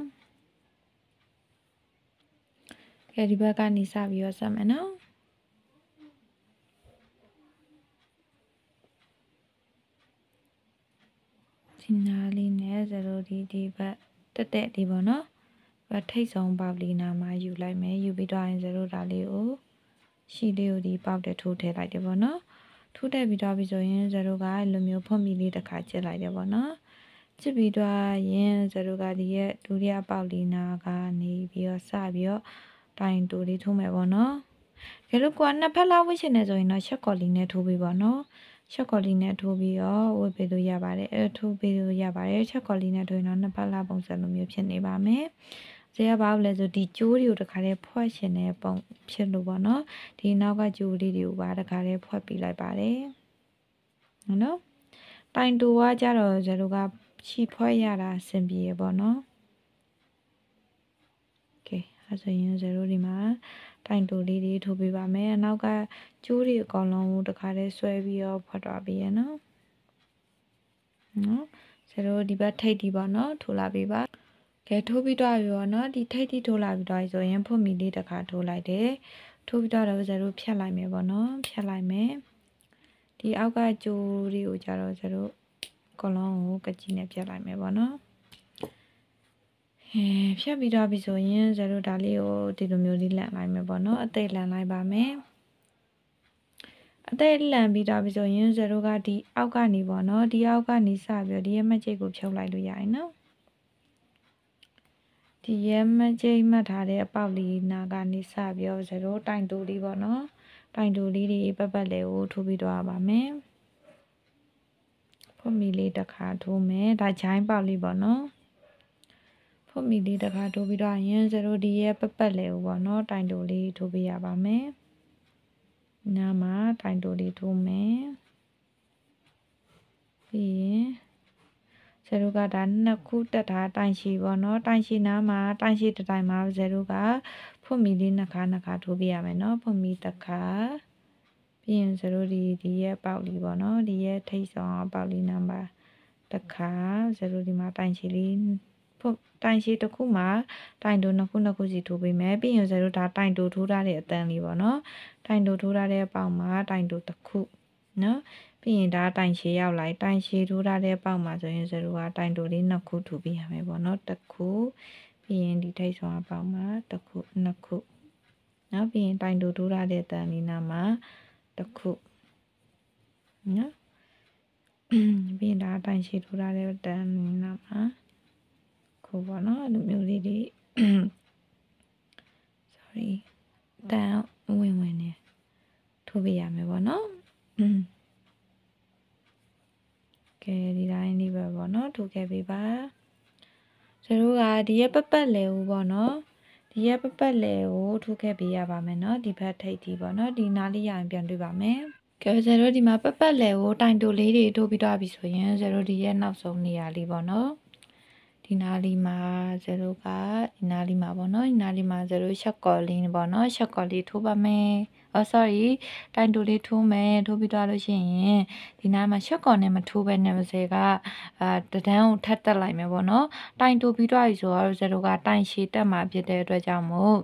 ကဲဒီဘက်ကနေစပြီးတော့ဆက်မယ်နော်ဒီနားလေးနဲ့ဇရိုဒီဒီဘက်တက်တက်လေးပေါ့နော်ဘက်ထိတ်ဆုံးပေါက်လေးနာမှာယူလိုက်မယ်ယူပြီးတော့ရင်ဇရိုဒါလေးကိုရှီလေးကိုဒီပေါက်တဲ့ထိုးထည့်လိုက်တယ်ပေါ့နော်ထိုးထည့်ပြီးတော့ပြီဆိုရင်ဇရိုကလိုမျိုးဖွင့်ပြီးလေးတစ်ခါကျစ်လိုက်တယ်ပေါ့နော်ကျစ်ပြီးတော့ရင်ဇရိုကဒီရဲ့ဒုတိယပေါက်လေးနာကနေပြီးတော့စပြီးတော့တိုင်တူလေးထိုးမယ်ပေါ့နော်ကဲလို့ကွာနှစ်ဖက်လောက်ဝှစ်ချင်နေဆိုရင်တော့ရှက်ကော်လေးနဲ့ထိုးပြီးပေါ့နော်ချက်ကော်လီနဲ့ထိုးပြီးတော့ဝတ်ပေးလို့ရပါတယ်အဲထိုးပေးလို့ရပါတယ်ချက်ကော်လီနဲ့ထိုးရင်တော့နှစ်ပတ်လာပုံစံလိုမျိုးဖြစ်နေပါမယ်ဇေယျဘာလို့လဲဆိုဒီကျိုးတွေကိုတခါတည်းဖွက်ရှင်တဲ့ပုံဖြစ်လို့ပေါ့နော်ဒီနောက်ကကျိုးလေးတွေကိုပါတခါတည်းဖွက်ပေးလိုက်ပါတယ်ဟုတ်နော်တိုင်တူကကြတော့ဇလိုကချီဖွက်ရတာအဆင်ပြေရပေါ့နော်โอเคအဲဆိုရင်ဇလိုဒီမှာတိုင်တူလေးတွေထိုးပေးပါမယ်အနောက်ကကျိုးတွေအကောင်လုံးကိုတခါတည်းဆွဲပြီးတော့ဖွက်သွားပေးရနော်နော်ဇလိုဒီဘက်ထိတ်ဒီပေါ့နော်ထိုးလာပေးပါကဲထိုးပြီးတော့ရောနော်ဒီထိတ်ထိထိုးလာပြီးတော့ဆိုရင်ဖွတ်မီလေးတစ်ခါထိုးလိုက်တယ်ထိုးပြီးတော့ဇလိုဖြတ်လိုက်မယ်ပေါ့နော်ဖြတ်လိုက်မယ်ဒီအောက်ကကျိုးတွေကိုကြတော့ဇလိုအကောင်လုံးကိုကကြီးနဲ့ဖြတ်လိုက်မယ်ပေါ့နော်အဲဖြတ်ပြီးတော့ပြီဆိုရင်ဇလိုဒါလေးကိုဒီလိုမျိုးလေးလန့်လိုက်မယ်ပေါ့နော်အသေးလန့်လိုက်ပါမယ်အသေးလန့်ပြီးတော့ပြီဆိုရင်ဇလိုကဒီအောက်ကနေပေါ့နော်ဒီအောက်ကနေစပြီးတော့ဒီရဲ့မကျိတ်ကိုဖြုတ်လိုက်လို့ရရင်နော်ဒီရဲမကျိတ်မှတ်ထားတဲ့အပေါက်လေးနာကနေစပြီးတော့ဇရိုတိုင်တူလေးပေါ့နော်တိုင်တူလေးတွေပတ်ပတ်လေးကိုထိုးပြီးတော့ပါမယ်ဖွတ်မီလေးတစ်ခါထိုးမယ်ဒါဂျိုင်းပေါက်လေးပေါ့နော်ဖွတ်မီလေးတစ်ခါထိုးပြီးတော့ရင်ဇရိုဒီရဲ့ပတ်ပတ်လေးကိုပေါ့နော်တိုင်တူလေးထိုးပေးရပါမယ်နားမှာတိုင်တူလေးထိုးမယ်ပြီးရင်ဇရိုကဒါနှစ်ခုတက်ထားတိုင်ရှိပေါ့နော်တိုင်ရှိနားမှာတိုင်ရှိတစ်တိုင်မှာဇရိုကဖွတ်မီလေးနှစ်ခါနှစ်ခါထိုးပြရမယ်နော်ဖွတ်မီတစ်ခါပြီးရင်ဇရိုဒီဒီရဲ့ပေါက်လေးပေါ့နော်ဒီရဲ့ထိတ်ဆောင်ပေါက်လေးနားမှာတစ်ခါဇရိုဒီမှာတိုင်ရှိလေးဖွတ်တိုင်ရှိတစ်ခုမှာတိုင်တူနှစ်ခုနှစ်ခုစီထိုးပေးမယ်ပြီးရင်ဇရိုဒါတိုင်တူထိုးထားတဲ့အတန်းလေးပေါ့နော်တိုင်တူထိုးထားတဲ့ပေါက်မှာတိုင်တူတစ်ခုနော်ပြီးရင်ဒါတိုင်ရှည်ရောက်လိုက်တိုင်ရှည်ထိုးထားတဲ့ပေါက်မှာဆိုရင်ဇရိုကတိုင်တူလေးနှစ်ခုထိုးပေးရမယ်ပေါ့နော်တစ်ခုပြီးရင်ဒီထိတ်ဆောင်ပေါက်မှာတစ်ခုနှစ်ခုနော်ပြီးရင်တိုင်တူထိုးထားတဲ့တန်လေးနာမှာတစ်ခုနော်ပြီးရင်ဒါတိုင်ရှည်ထိုးထားတဲ့တန်လေးနာမှာခုပေါ့နော်အဲ့လိုမျိုးလေးတွေ sorry တန်ဝင်ဝင်နေထိုးပေးရမယ်ပေါ့နော်ကဲဒီတိုင်းလေးပဲပေါ့နော်ထိုးခဲ့ပေးပါဇရိုကဒီရဲ့ပတ်ပတ်လဲဦးပေါ့နော်ဒီရဲ့ပတ်ပတ်လဲကိုထိုးခဲ့ပေးရပါမယ်နော်ဒီဘက်ထိပ်ဒီပေါ့နော်ဒီနားလေးရရင်ပြန်တွေ့ပါမယ်ကဲဇရိုဒီမှာပတ်ပတ်လဲကိုတိုင်တိုလေးတွေထိုးပြီးတော့ပြီဆိုရင်ဇရိုဒီရဲ့နောက်ဆုံးနေရာလေးပေါ့နော်ဒီနားလေးမှာဇရိုကဒီနားလေးမှာပေါ့နော်ဒီနားလေးမှာဇရိုရှက်ကော်လေးပေါ့နော်ရှက်ကော်လေးထိုးပါမယ်အော် sorry တိုင်တူလေးထိုးမယ်ထိုးပြီးတော့လို့ရှိရင်ဒီနားမှာရှက်ကော်နဲ့မထိုးဘဲနဲ့ဇေကအာတဒန်းကိုထပ်တက်လိုက်မယ်ပေါ့နော်တိုင်တူပြီးတော့ဆိုတော့ဇရိုကတိုင်ရှည်တက်မှာဖြစ်တဲ့အတွက်ကြောင့်မို့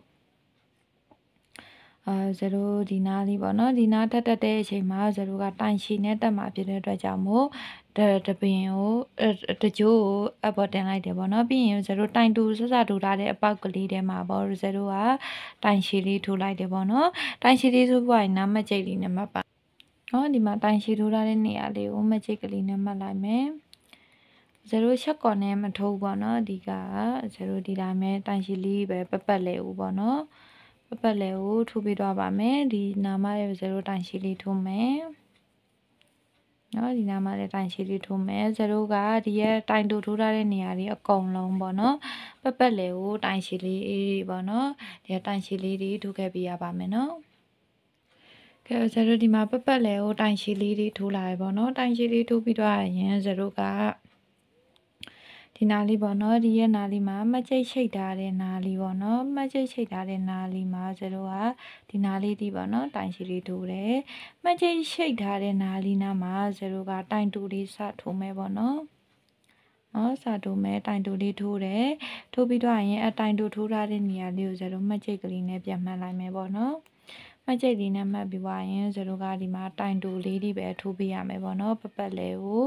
အာဇရိုဒီနားလေးပေါ့နော်ဒီနားတက်တက်တဲ့အချိန်မှာဇရိုကတိုင်ရှည်နဲ့တက်မှာဖြစ်တဲ့အတွက်ကြောင့်မို့တတပင်ကိုတကြိုးကိုအပေါ်တင်လိုက်တယ်ပေါ့နော်ပြီးရင်ဇရိုတိုင်တူဆဆထိုးထားတဲ့အပေါက်ကလေးထဲမှာပေါ့ဇရိုကတိုင်ရှည်လေးထိုးလိုက်တယ်ပေါ့နော်တိုင်ရှည်လေးထိုးပွားရင်နားမကျိတ်လေးနဲ့မှတ်ပါဟောဒီမှာတိုင်ရှည်ထိုးထားတဲ့နေရာလေးကိုမကျိတ်ကလေးနဲ့မှတ်လိုက်မယ်ဇရိုချက်ကော်နဲ့မထိုးပေါ့နော်ဒီကဇရိုဒီတိုင်းပဲတိုင်ရှည်လေးပဲပပတ်လဲဦးပေါ့နော်ပပတ်လဲကိုထိုးပြီးတော့ပါမယ်ဒီနာမရဲ့ဇရိုတိုင်ရှည်လေးထိုးမယ်နော်ဒီနားမှာလည်းတိုင်ရှည်လေးထိုးမယ်ဇရိုကဒီရဲ့တိုင်တူထိုးထားတဲ့နေရာတွေအကုန်လုံးပေါ့နော်ပပတ်လေကိုတိုင်ရှည်လေးပေါ့နော်ဒီတိုင်ရှည်လေးတွေထိုးခဲ့ပြရပါမယ်နော်ကဲဇရိုဒီမှာပပတ်လေကိုတိုင်ရှည်လေးတွေထိုးလာရပေါ့နော်တိုင်ရှည်လေးထိုးပြီးတော့ရင်ဇရိုကဒီနာလေးပေါ့နော်ဒီရဲ့နာလေးမှာမကျိတ်ချိတ်ထားတဲ့နာလေးပေါ့နော်မကျိတ်ချိတ်ထားတဲ့နာလေးမှာဇရိုကဒီနာလေးဒီပေါ့နော်တိုင်ရှည်လေးထိုးတယ်မကျိတ်ချိတ်ထားတဲ့နာလေးနာမှာဇရိုကတိုင်တူလေးစထိုးမယ်ပေါ့နော်နော်စထိုးမယ်တိုင်တူလေးထိုးတယ်ထိုးပြီးတော့ရင်အတိုင်တူထိုးထားတဲ့နေရာလေးကိုဇရိုမကျိတ်ကလေးနဲ့ပြန်မှတ်လိုက်မယ်ပေါ့နော်မကျိတ်လေးနဲ့မှတ်ပြီးွားရင်ဇရိုကဒီမှာတိုင်တူလေးဒီပဲထိုးပေးရမယ်ပေါ့နော်ပပတ်လေးကို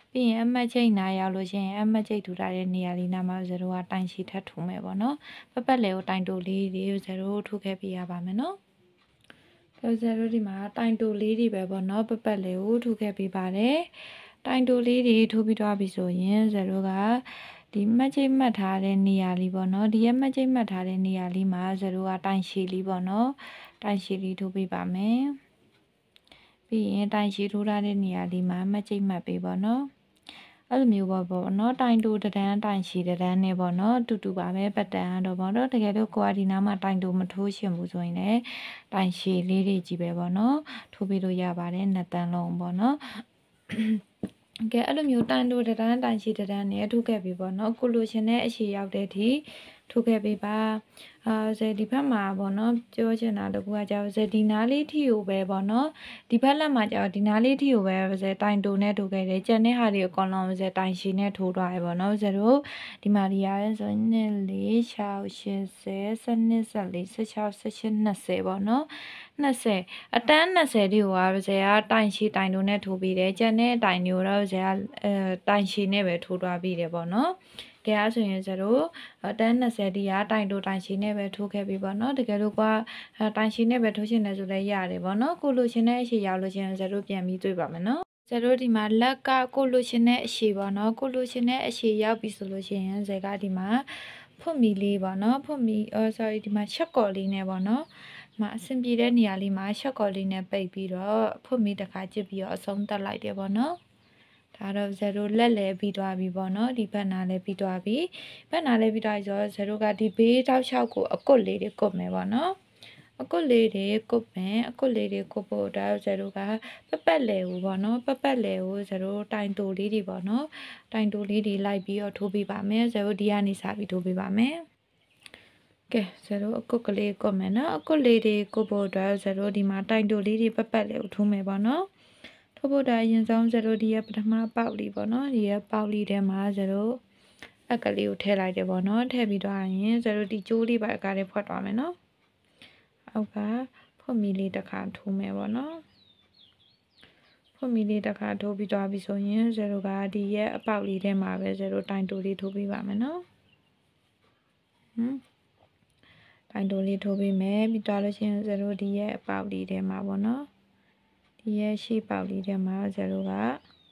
ပြီးရင်အမှတ်ချိတ်နာရောက်လို့ရှိရင်အမှတ်ချိတ်ထူထားတဲ့နေရာလေးနာမှာဇရိုကတိုင်ရှိထပ်ထူမယ်ပေါ့နော်ပပတ်လေကိုတိုင်တိုလေးတွေဇရိုထူခဲ့ပြရပါမယ်နော်ပြောဇရိုဒီမှာတိုင်တိုလေးတွေပဲပေါ့နော်ပပတ်လေကိုထူခဲ့ပြပါတယ်တိုင်တိုလေးတွေထိုးပြီးတော့ပြီဆိုရင်ဇရိုကဒီမှတ်ချိတ်မှတ်ထားတဲ့နေရာလေးပေါ့နော်ဒီရဲ့မှတ်ချိတ်မှတ်ထားတဲ့နေရာလေးမှာဇရိုကတိုင်ရှိလေးပေါ့နော်တိုင်ရှိလေးထိုးပေးပါမယ်ပြီးရင်တိုင်ရှိထိုးထားတဲ့နေရာလေးမှာမှတ်ချိတ်မှတ်ပေးပေါ့နော်အဲ့လိုမျိုးပေါ့ပေါ့နော်တိုင်တိုတန်းတိုင်ရှိတန်းနဲ့ပေါ့နော်တူတူပါပဲပတ်တန်တော့ပေါ့နော်တကယ်လို့ကိုကဒီနားမှာတိုင်တိုမထိုးရှင်ဘူးဆိုရင်လည်းတိုင်ရှိလေးတွေကြီးပဲပေါ့နော်ထိုးပေးလို့ရပါတယ်နှစ်တန်းလုံးပေါ့နော်ကဲအဲ့လိုမျိုးတိုင်တိုတန်းတိုင်ရှိတန်းနဲ့ထိုးခဲ့ပြီပေါ့နော်ကိုလိုရှင်နဲ့အရှိရောက်တဲ့အထိထိုးခဲ့ပြီပါအာဇေဒီဘက်မှာပေါ့နော်ပြောချင်တာတကူကကြောက်ဇေဒီနားလေးထီကိုပဲပေါ့နော်ဒီဘက်လက်မှာကြောက်ဒီနားလေးထီကိုပဲဇေတိုင်တိုနဲ့ထိုးခဲ့တယ်ကျန်တဲ့ဟာတွေအကောင်လုံးဇေတိုင်ရှိနဲ့ထိုးသွားရပေါ့နော်ဇေတို့ဒီမှာဒီရရဲဆိုနှစ်လေးခြောက်ရှစ်ဆယ်ဆယ်နှစ်ဆယ်လေးဆယ်ခြောက်ဆယ်ရှစ်နှစ်ဆယ်ပေါ့နော်နှစ်ဆယ်အတန်းနှစ်ဆယ်ဒီကိုကဇေကတိုင်ရှိတိုင်တိုနဲ့ထိုးပြီးတယ်ကျန်တဲ့တိုင်မျိုးတော့ဇေကအဲတိုင်ရှိနဲ့ပဲထိုးသွားပြီးတယ်ပေါ့နော်ကဲအဲ့ဆိုရင်ကျတို့တန်းနှစ်ဆယ်တီးကတိုင်တိုတိုင်ရှိနဲ့ပဲထိုးခဲ့ပြီပေါ့နော်တကယ်လို့ကတိုင်ရှိနဲ့ပဲထိုးရှင်တယ်ဆိုလည်းရတယ်ပေါ့နော်ကိုလိုရှင်တဲ့အရှိရောက်လို့ရှင်ကျတို့ပြန်ပြီးတွေ့ပါမယ်နော်ကျတို့ဒီမှာလက်ကကိုလိုရှင်တဲ့အရှိပေါ့နော်ကိုလိုရှင်တဲ့အရှိရောက်ပြီဆိုလို့ရှိရင်ဇေကဒီမှာဖွတ်မီလေးပေါ့နော်ဖွတ်မီအော် sorry ဒီမှာချက်ကော်လေးနဲ့ပေါ့နော်မအဆင်ပြေတဲ့နေရာလေးမှာချက်ကော်လေးနဲ့ပိတ်ပြီးတော့ဖွတ်မီတစ်ခါကြည့်ပြီးတော့အဆုံးတက်လိုက်တယ်ပေါ့နော်ဒါတော့ဇရိုလက်လဲပြီးသွားပြီပေါ့နော်ဒီဘက်နာလဲပြီးသွားပြီဘက်နာလဲပြီးသွားပြီဆိုတော့ဇရိုကဒီဘေးတောက်လျှောက်ကိုအကွတ်လေးတွေကုတ်မယ်ပေါ့နော်အကွတ်လေးတွေကုတ်မယ်အကွတ်လေးတွေကုတ်ဖို့ဒါဇရိုကပပတ်လဲကိုပေါ့နော်ပပတ်လဲကိုဇရိုတိုင်တိုလေးတွေပေါ့နော်တိုင်တိုလေးတွေလိုက်ပြီးတော့ထိုးပေးပါမယ်ဇရိုဒီကနေစပြီးထိုးပေးပါမယ်ကဲဇရိုအကွတ်ကလေးကုတ်မယ်နော်အကွတ်လေးတွေကုတ်ဖို့အတွက်ဇရိုဒီမှာတိုင်တိုလေးတွေပပတ်လဲကိုထိုးမယ်ပေါ့နော်ထို့ဖို့ဒါအရင်ဆုံးဇရိုဒီရဲ့ပထမပေါက်လေးပေါ့နော်ဒီရဲ့ပေါက်လေးထဲမှာဇရိုအက်ကလေးကိုထည့်လိုက်တယ်ပေါ့နော်ထည့်ပြီးတော့ရင်ဇရိုဒီကျိုးလေးပါအကားလေးဖွက်သွားမယ်နော်အောက်ကဖွတ်မီလေးတစ်ခါထိုးမယ်ပေါ့နော်ဖွတ်မီလေးတစ်ခါထိုးပြီးသွားပြီဆိုရင်ဇရိုကဒီရဲ့အပေါက်လေးထဲမှာပဲဇရိုတိုင်တိုလေးထိုးပေးပါမယ်နော်ဟမ်တိုင်တိုလေးထိုးပေးမယ်ပြီးသွားလို့ရှိရင်ဇရိုဒီရဲ့အပေါက်လေးထဲမှာပေါ့နော်ဒီရဲ့ရှေ့ပေါက်လေးထဲမှာဇရိုက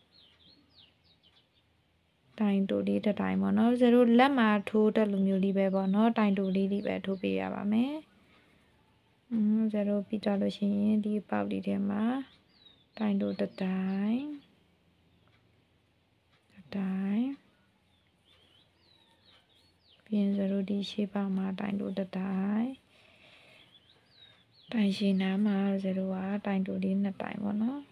တိုင်တိုလေးတစ်တိုင်းပေါ့နော်ဇရိုလက်မှာထိုးတဲ့လူမျိုးလေးပဲပေါ့နော်တိုင်တိုလေးလေးပဲထိုးပေးရပါမယ်อืมဇရိုပြီးသွားလို့ရှိရင်ဒီပေါက်လေးထဲမှာတိုင်တိုတစ်တိုင်းတစ်တိုင်းပြီးရင်ဇရိုဒီရှေ့ပေါက်မှာတိုင်တိုတစ်တိုင်းတိုင်ရှိနားမှာဇရိုကတိုင်တိုလေးနှစ်တိုင်းပေါ့နော်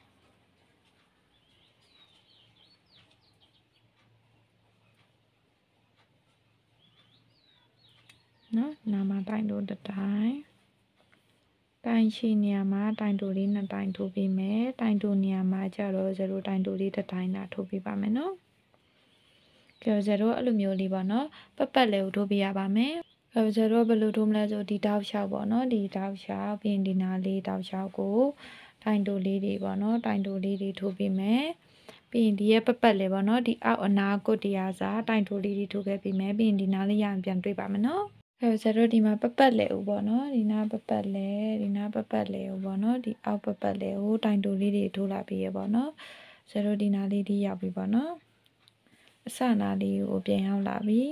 နော်နားမှာတိုင်တိုတစ်တိုင်းတိုင်ရှိနေရာမှာတိုင်တိုလေးနှစ်တိုင်ထိုးပေးမယ်တိုင်တိုနေရာမှာကျတော့ဇရိုတိုင်တိုလေးတစ်တိုင်းသာထိုးပေးပါမယ်နော်ကြော်ဇရိုအဲ့လိုမျိုးလေးပေါ့နော်ပတ်ပတ်လေးကိုထိုးပေးရပါမယ်အဲဇရိုဘယ်လိုထိုးမလဲဆိုဒီတောက်လျှောက်ပေါ့နော်ဒီတောက်လျှောက်ပြီးရင်ဒီနာလေးတောက်လျှောက်ကိုတိုင်တိုလေးတွေပေါ့နော်တိုင်တိုလေးတွေထိုးပေးမယ်ပြီးရင်ဒီရဲ့ပတ်ပတ်လေးပေါ့နော်ဒီအောက်အနာကိုတရားစားတိုင်တိုလေးတွေထိုးခဲ့ပေးမယ်ပြီးရင်ဒီနာလေးရရင်ပြန်တွေ့ပါမယ်နော်အဲဇရိုဒီမှာပတ်ပတ်လဲဦးပေါ့နော်ဒီနာပတ်ပတ်လဲဒီနာပတ်ပတ်လဲဦးပေါ့နော်ဒီအောက်ပတ်ပတ်လဲကိုတိုင်တိုလေးတွေထိုးလာပြီးရပေါ့နော်ဇရိုဒီနာလေးဒီရောက်ပြီပေါ့နော်အစနာလေးကိုပြန်ရောက်လာပြီ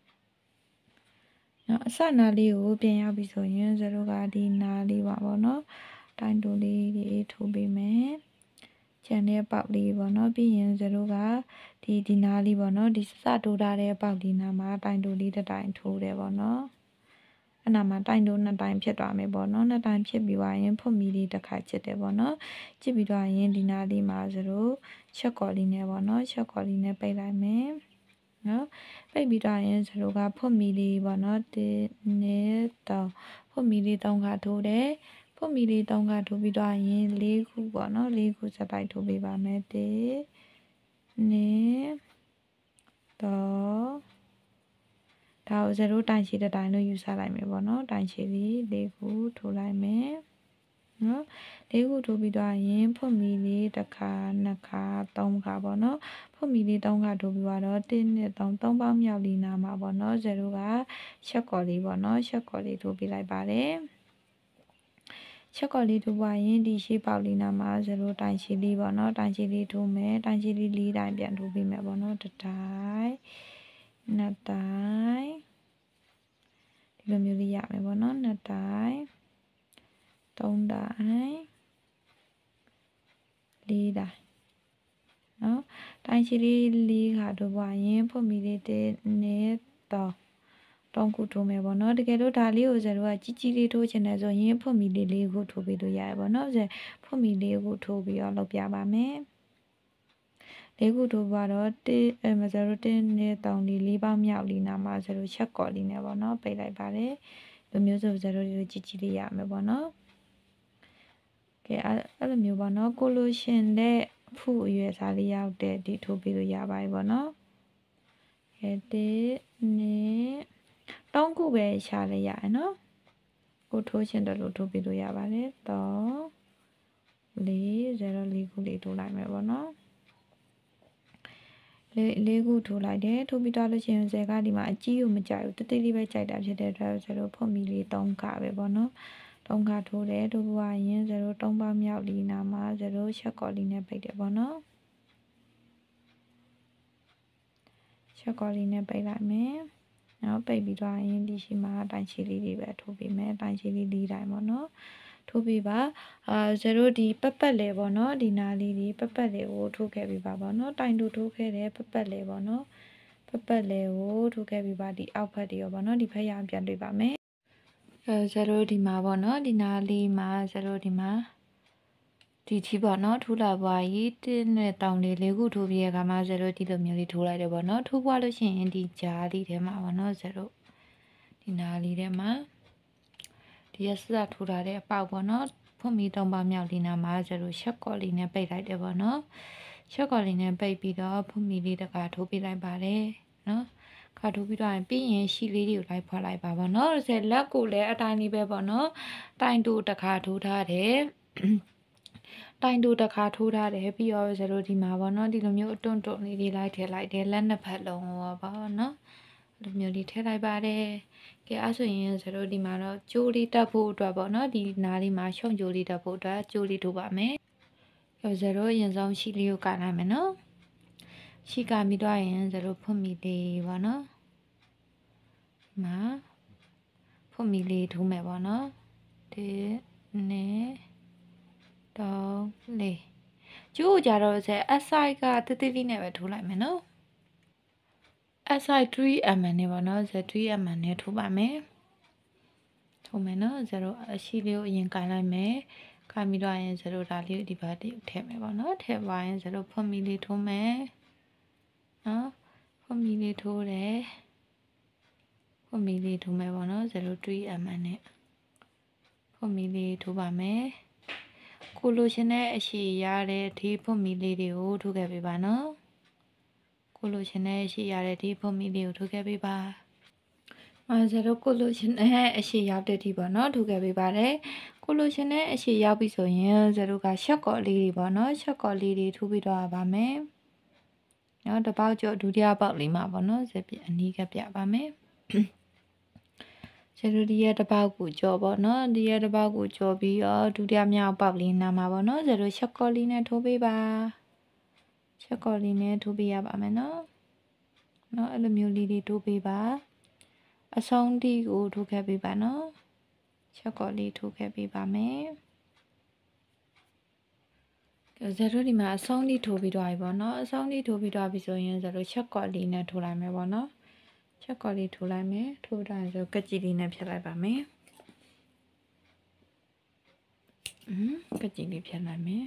နော်အစနာလေးကိုပြန်ရောက်ပြီဆိုရင်ဇရိုကဒီနာလေးပါပေါ့နော်တိုင်တိုလေးတွေထိုးပေးမယ်ကျန်တဲ့ပေါက်လေးပေါ့နော်ပြီးရင်ဇရိုကဒီဒီနာလေးပေါ့နော်ဒီစတိုးထားတဲ့ပေါက်ဒီနာမှာတိုင်တိုလေးတစ်တိုင်ထိုးတယ်ပေါ့နော်အဲ့နာမှာတိုင်တိုနှစ်တိုင်ဖြစ်သွားမယ်ပေါ့နော်နှစ်တိုင်ဖြစ်ပြီးသွားရင်ဖွတ်မီလေးတစ်ခါချစ်တယ်ပေါ့နော်ချစ်ပြီးသွားရင်ဒီနာလေးမှာဇရိုချက်ကော်လေးနဲ့ပေါ့နော်ချက်ကော်လေးနဲ့ပိတ်လိုက်မယ်နော်ပိတ်ပြီးတော့ရင်ဇရိုကဖွတ်မီလေးပေါ့နော်ဒီနဲ့တော့ဖွတ်မီလေးသုံးခါထိုးတယ်ဖွတ်မီလေးသုံးခါထိုးပြီးတော့ရင်လေးခုပေါ့နော်လေးခုစပိုက်ထိုးပေးပါမယ်ဒီနဲ့တော့ဒါကိုဇရိုတိုင်ရှိတဲ့တိုင်လို့ယူဆလိုက်မယ်ပေါ့နော်တိုင်ရှိလေးလေးခုထိုးလိုက်မယ်နော်လေးခုထိုးပြီးတော့ရင်ဖွင့်မီလေးတစ်ခါနှစ်ခါသုံးခါပေါ့နော်ဖွင့်မီလေးသုံးခါထိုးပြီးတော့တစ်နှစ်သုံးသုံးပေါင်းမြောက်လီနာမှာပေါ့နော်ဇီရိုကချက်ကော်လေးပေါ့နော်ချက်ကော်လေးထိုးပြီးလိုက်ပါတယ်ချက်ကော်လေးထိုးပါရင်ဒီရှေးပေါက်လေးနာမှာဇီရိုတိုင်ချီလေးပေါ့နော်တိုင်ချီလေးထိုးမယ်တိုင်ချီလေးလေးတိုင်ပြန်ထိုးပြီးမယ်ပေါ့နော်တစ်တိုင်းနှစ်တိုင်းဒီလိုမျိုးလေးရမယ်ပေါ့နော်နှစ်တိုင်းသုံးတိုင်းလေးတိုင်းနော်တိုင်းချီလေးလေးခါထိုးပါရင်ဖွင့်မီလေးတစ်နှစ်တော့တောင်းခုထိုးမယ်ပေါ့နော်တကယ်လို့ဒါလေးကိုဇာတို့ကကြီးကြီးလေးထိုးချင်တယ်ဆိုရင်ဖွင့်မီလေးလေးကိုထိုးပြီးလို့ရတယ်ပေါ့နော်ဇာဖွင့်မီလေးကိုထိုးပြီးတော့လုပ်ပြပါမယ်လေးခုထိုးပါတော့တစ်အဲမဇာတို့တစ်နှစ်တောင်းလေးလေးပေါင်းမြောက်လေးနာမှာဇာတို့ချက်ကော်လေးနဲ့ပေါ့နော်ပိတ်လိုက်ပါတယ်ဒီမျိုးဆိုဇာတို့ကြီးကြီးလေးရမယ်ပေါ့နော်ကဲအဲ့လိုမျိုးပေါ့နော်ကိုလိုရှင်တဲ့ဖူအရွယ်စားလေးရောက်တဲ့ဒီထိုးပြီးလို့ရပါပြီပေါ့နော်ကဲတစ်နှစ်တောင်းခုပဲရှာလိုက်ရအောင်နော်ကိုထိုးရှင်တယ်လို့ထိုးပြီးလို့ရပါတယ်တော့လေးဇီရိုလေးခုလေးထိုးလိုက်မယ်ပေါ့နော်လေးလေးခုထိုးလိုက်တယ်ထိုးပြီးတော့လို့ရှိရင်ဇယ်ကဒီမှာအကြီးကိုမကြိုက်ဘူးတတိလေးပဲကြိုက်တာဖြစ်တဲ့အတွက်ဇီရိုဖွင့်မီလေးသုံးခါပဲပေါ့နော်သုံးခါထိုးတယ်ထိုးပွားရင်ဇီရိုသုံးပေါင်းမြောက်လီနာမှာဇီရိုချက်ကော်လီနဲ့ပိတ်တယ်ပေါ့နော်ချက်ကော်လီနဲ့ပိတ်လိုက်မယ်နော်ပိတ်ပြီးတော့ရင်ဒီရှိမှာတိုင်ချီလေးတွေပဲထိုးပေးမယ်တိုင်ချီလေးလေးတိုင်းပေါ့နော်ထိုးပေးပါအာဇီရိုဒီပက်ပက်လေပေါ့နော်ဒီနာလေးဒီပက်ပက်လေကိုထိုးခဲ့ပြီးပါပေါ့နော်တိုင်တူထိုးခဲ့တယ်ပက်ပက်လေပေါ့နော်ပက်ပက်လေကိုထိုးခဲ့ပြီးပါဒီအောက်ဖက်တွေရောပေါ့နော်ဒီဖက်ရအောင်ပြန်တွေ့ပါမယ်အဲဇီရိုဒီမှာပေါ့နော်ဒီနာလေးမှာဇီရိုဒီမှာဒီချီပေါ့နော်ထိုးလာပွားရေးတင်းနဲ့တောင်လေးလေးခုထိုးပြီးရကမှဇီရိုဒီလိုမျိုးလေးထိုးလိုက်တယ်ပေါ့နော်ထိုးပွားလို့ရှိရင်ဒီကြားလေးထဲမှာပေါ့နော်ဇီရိုဒီနာလေးထဲမှာဒီရစစထိုးထားတဲ့အပေါက်ပေါ့နော်ဖွင့်ပြီးသုံးပါမြောက်ဒီနာမှာဇီရိုချက်ကော်လေးနဲ့ပိတ်လိုက်တယ်ပေါ့နော်ချက်ကော်လေးနဲ့ပိတ်ပြီးတော့ဖွင့်ပြီးလေးတကထိုးပေးလိုက်ပါတယ်နော်ခါထိုးပြီးတော့ပြီးရင်ရှီလေးတွေကိုလိုက်ဖွာလိုက်ပါပေါ့နော်ဇယ်လက်ကိုလည်းအတိုင်းလေးပဲပေါ့နော်တိုင်တူတခါထိုးထားတယ်တိုင်တူတခါထိုးထားတယ်ပြီးတော့ဇီရိုဒီမှာပေါ့နော်ဒီလိုမျိုးအတွန့်တွန့်လေးတွေလိုက်ထည့်လိုက်တယ်လက်နှစ်ဖက်လုံးရောပေါ့နော်ဒီလိုမျိုးလေးထည့်လိုက်ပါတယ်ကဲအဲ့ဆိုရင်ဇီရိုဒီမှာတော့ကြိုးလေးတက်ဖို့အတွက်ပေါ့နော်ဒီနားလေးမှာရှုံကြိုးလေးတက်ဖို့အတွက်ကြိုးလေးထိုးပါမယ်ကဲဇီရိုအရင်ဆုံးရှီလေးကိုကနိုင်မယ်နော်ရှီကပြီးတော့ရင်ဇီရိုဖွင့်မီလေးပေါ့နော်ဒီမှာဖွင့်မီလေးထိုးမယ်ပေါ့နော်ဒီနဲ့တော့လေကျိုးကြတော့ဇက် S size ကတတိတိနဲ့ပဲထိုးလိုက်မယ်နော် S size 3 mm နဲ့ပေါ့နော်ဇက် 3 mm နဲ့ထိုးပါမယ်ထိုးမယ်နော်ဇက်တို့အရှိလေးကိုအရင်ကင်လိုက်မယ်ကင်ပြီးတော့ရင်ဇက်တို့ဒါလေးကိုဒီဘက်တည်းထည့်မယ်ပေါ့နော်ထည့်ပါရင်ဇက်တို့ဖွင့်မီလေးထိုးမယ်နော်ဖွင့်မီလေးထိုးတယ်ဖွင့်မီလေးထိုးမယ်ပေါ့နော်ဇက်တို့ 3 mm နဲ့ဖွင့်မီလေးထိုးပါမယ်ကိုလိုရှင်တဲ့အရှိရတဲ့အထိဖွင့်မီလေးတွေကိုထိုးခဲ့ပေးပါနော်ကိုလိုရှင်တဲ့အရှိရတဲ့အထိဖွင့်မီလေးကိုထိုးခဲ့ပေးပါအဲဇာတို့ကိုလိုရှင်တဲ့အရှိရောက်တဲ့အထိပေါ့နော်ထိုးခဲ့ပေးပါတယ်ကိုလိုရှင်တဲ့အရှိရောက်ပြီဆိုရင်ဇာတို့ကရှက်ကော်လေးတွေပေါ့နော်ရှက်ကော်လေးတွေထိုးပြီးတော့ပါမယ်နော်တစ်ပေါက်ကျော်ဒုတိယပေါက်လေးမှာပေါ့နော်ဇက်ပြအနီးကပြပါမယ်ဇီရိုဒီရဲ့တစ်ပေါက်ကိုကြော်ပေါ့နော်ဒီရဲ့တစ်ပေါက်ကိုကြော်ပြီးတော့ဒုတိယမြောက်ပေါက်လေးနာမှာပေါ့နော်ဇီရိုချက်ကော်လေးနဲ့ထိုးပေးပါချက်ကော်လေးနဲ့ထိုးပေးရပါမယ်နော်နော်အဲ့လိုမျိုးလေးတွေထိုးပေးပါအဆုံးတီးကိုထိုးခဲ့ပေးပါနော်ချက်ကော်လေးထိုးခဲ့ပေးပါမယ်ဇီရိုဒီမှာအဆုံးတီးထိုးပြီးတော့ပြီပေါ့နော်အဆုံးတီးထိုးပြီးတော့ပြီဆိုရင်ဇီရိုချက်ကော်လေးနဲ့ထိုးလိုက်မယ်ပေါ့နော်ချက်ကော်လေးထိုးလိုက်မယ်ထိုးထားရင်ဆိုကကြည်လေးနဲ့ဖြတ်လိုက်ပါမယ်อืมကကြည်လေးဖြတ်လိုက်မယ်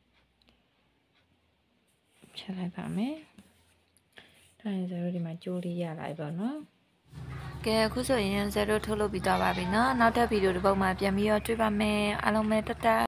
ဖြတ်လိုက်ပါမယ်ဒါရင်ဇီရိုဒီမှာကြိုးလေးရလိုက်ပါနော်ကဲအခုဆိုရင်ဇီရိုထုတ်လုပ်ပြီးသွားပါပြီเนาะနောက်ထပ်ဗီဒီယိုတစ်ပုဒ်မှာပြန်ပြီးတော့တွေ့ပါမယ်အားလုံးပဲတတ်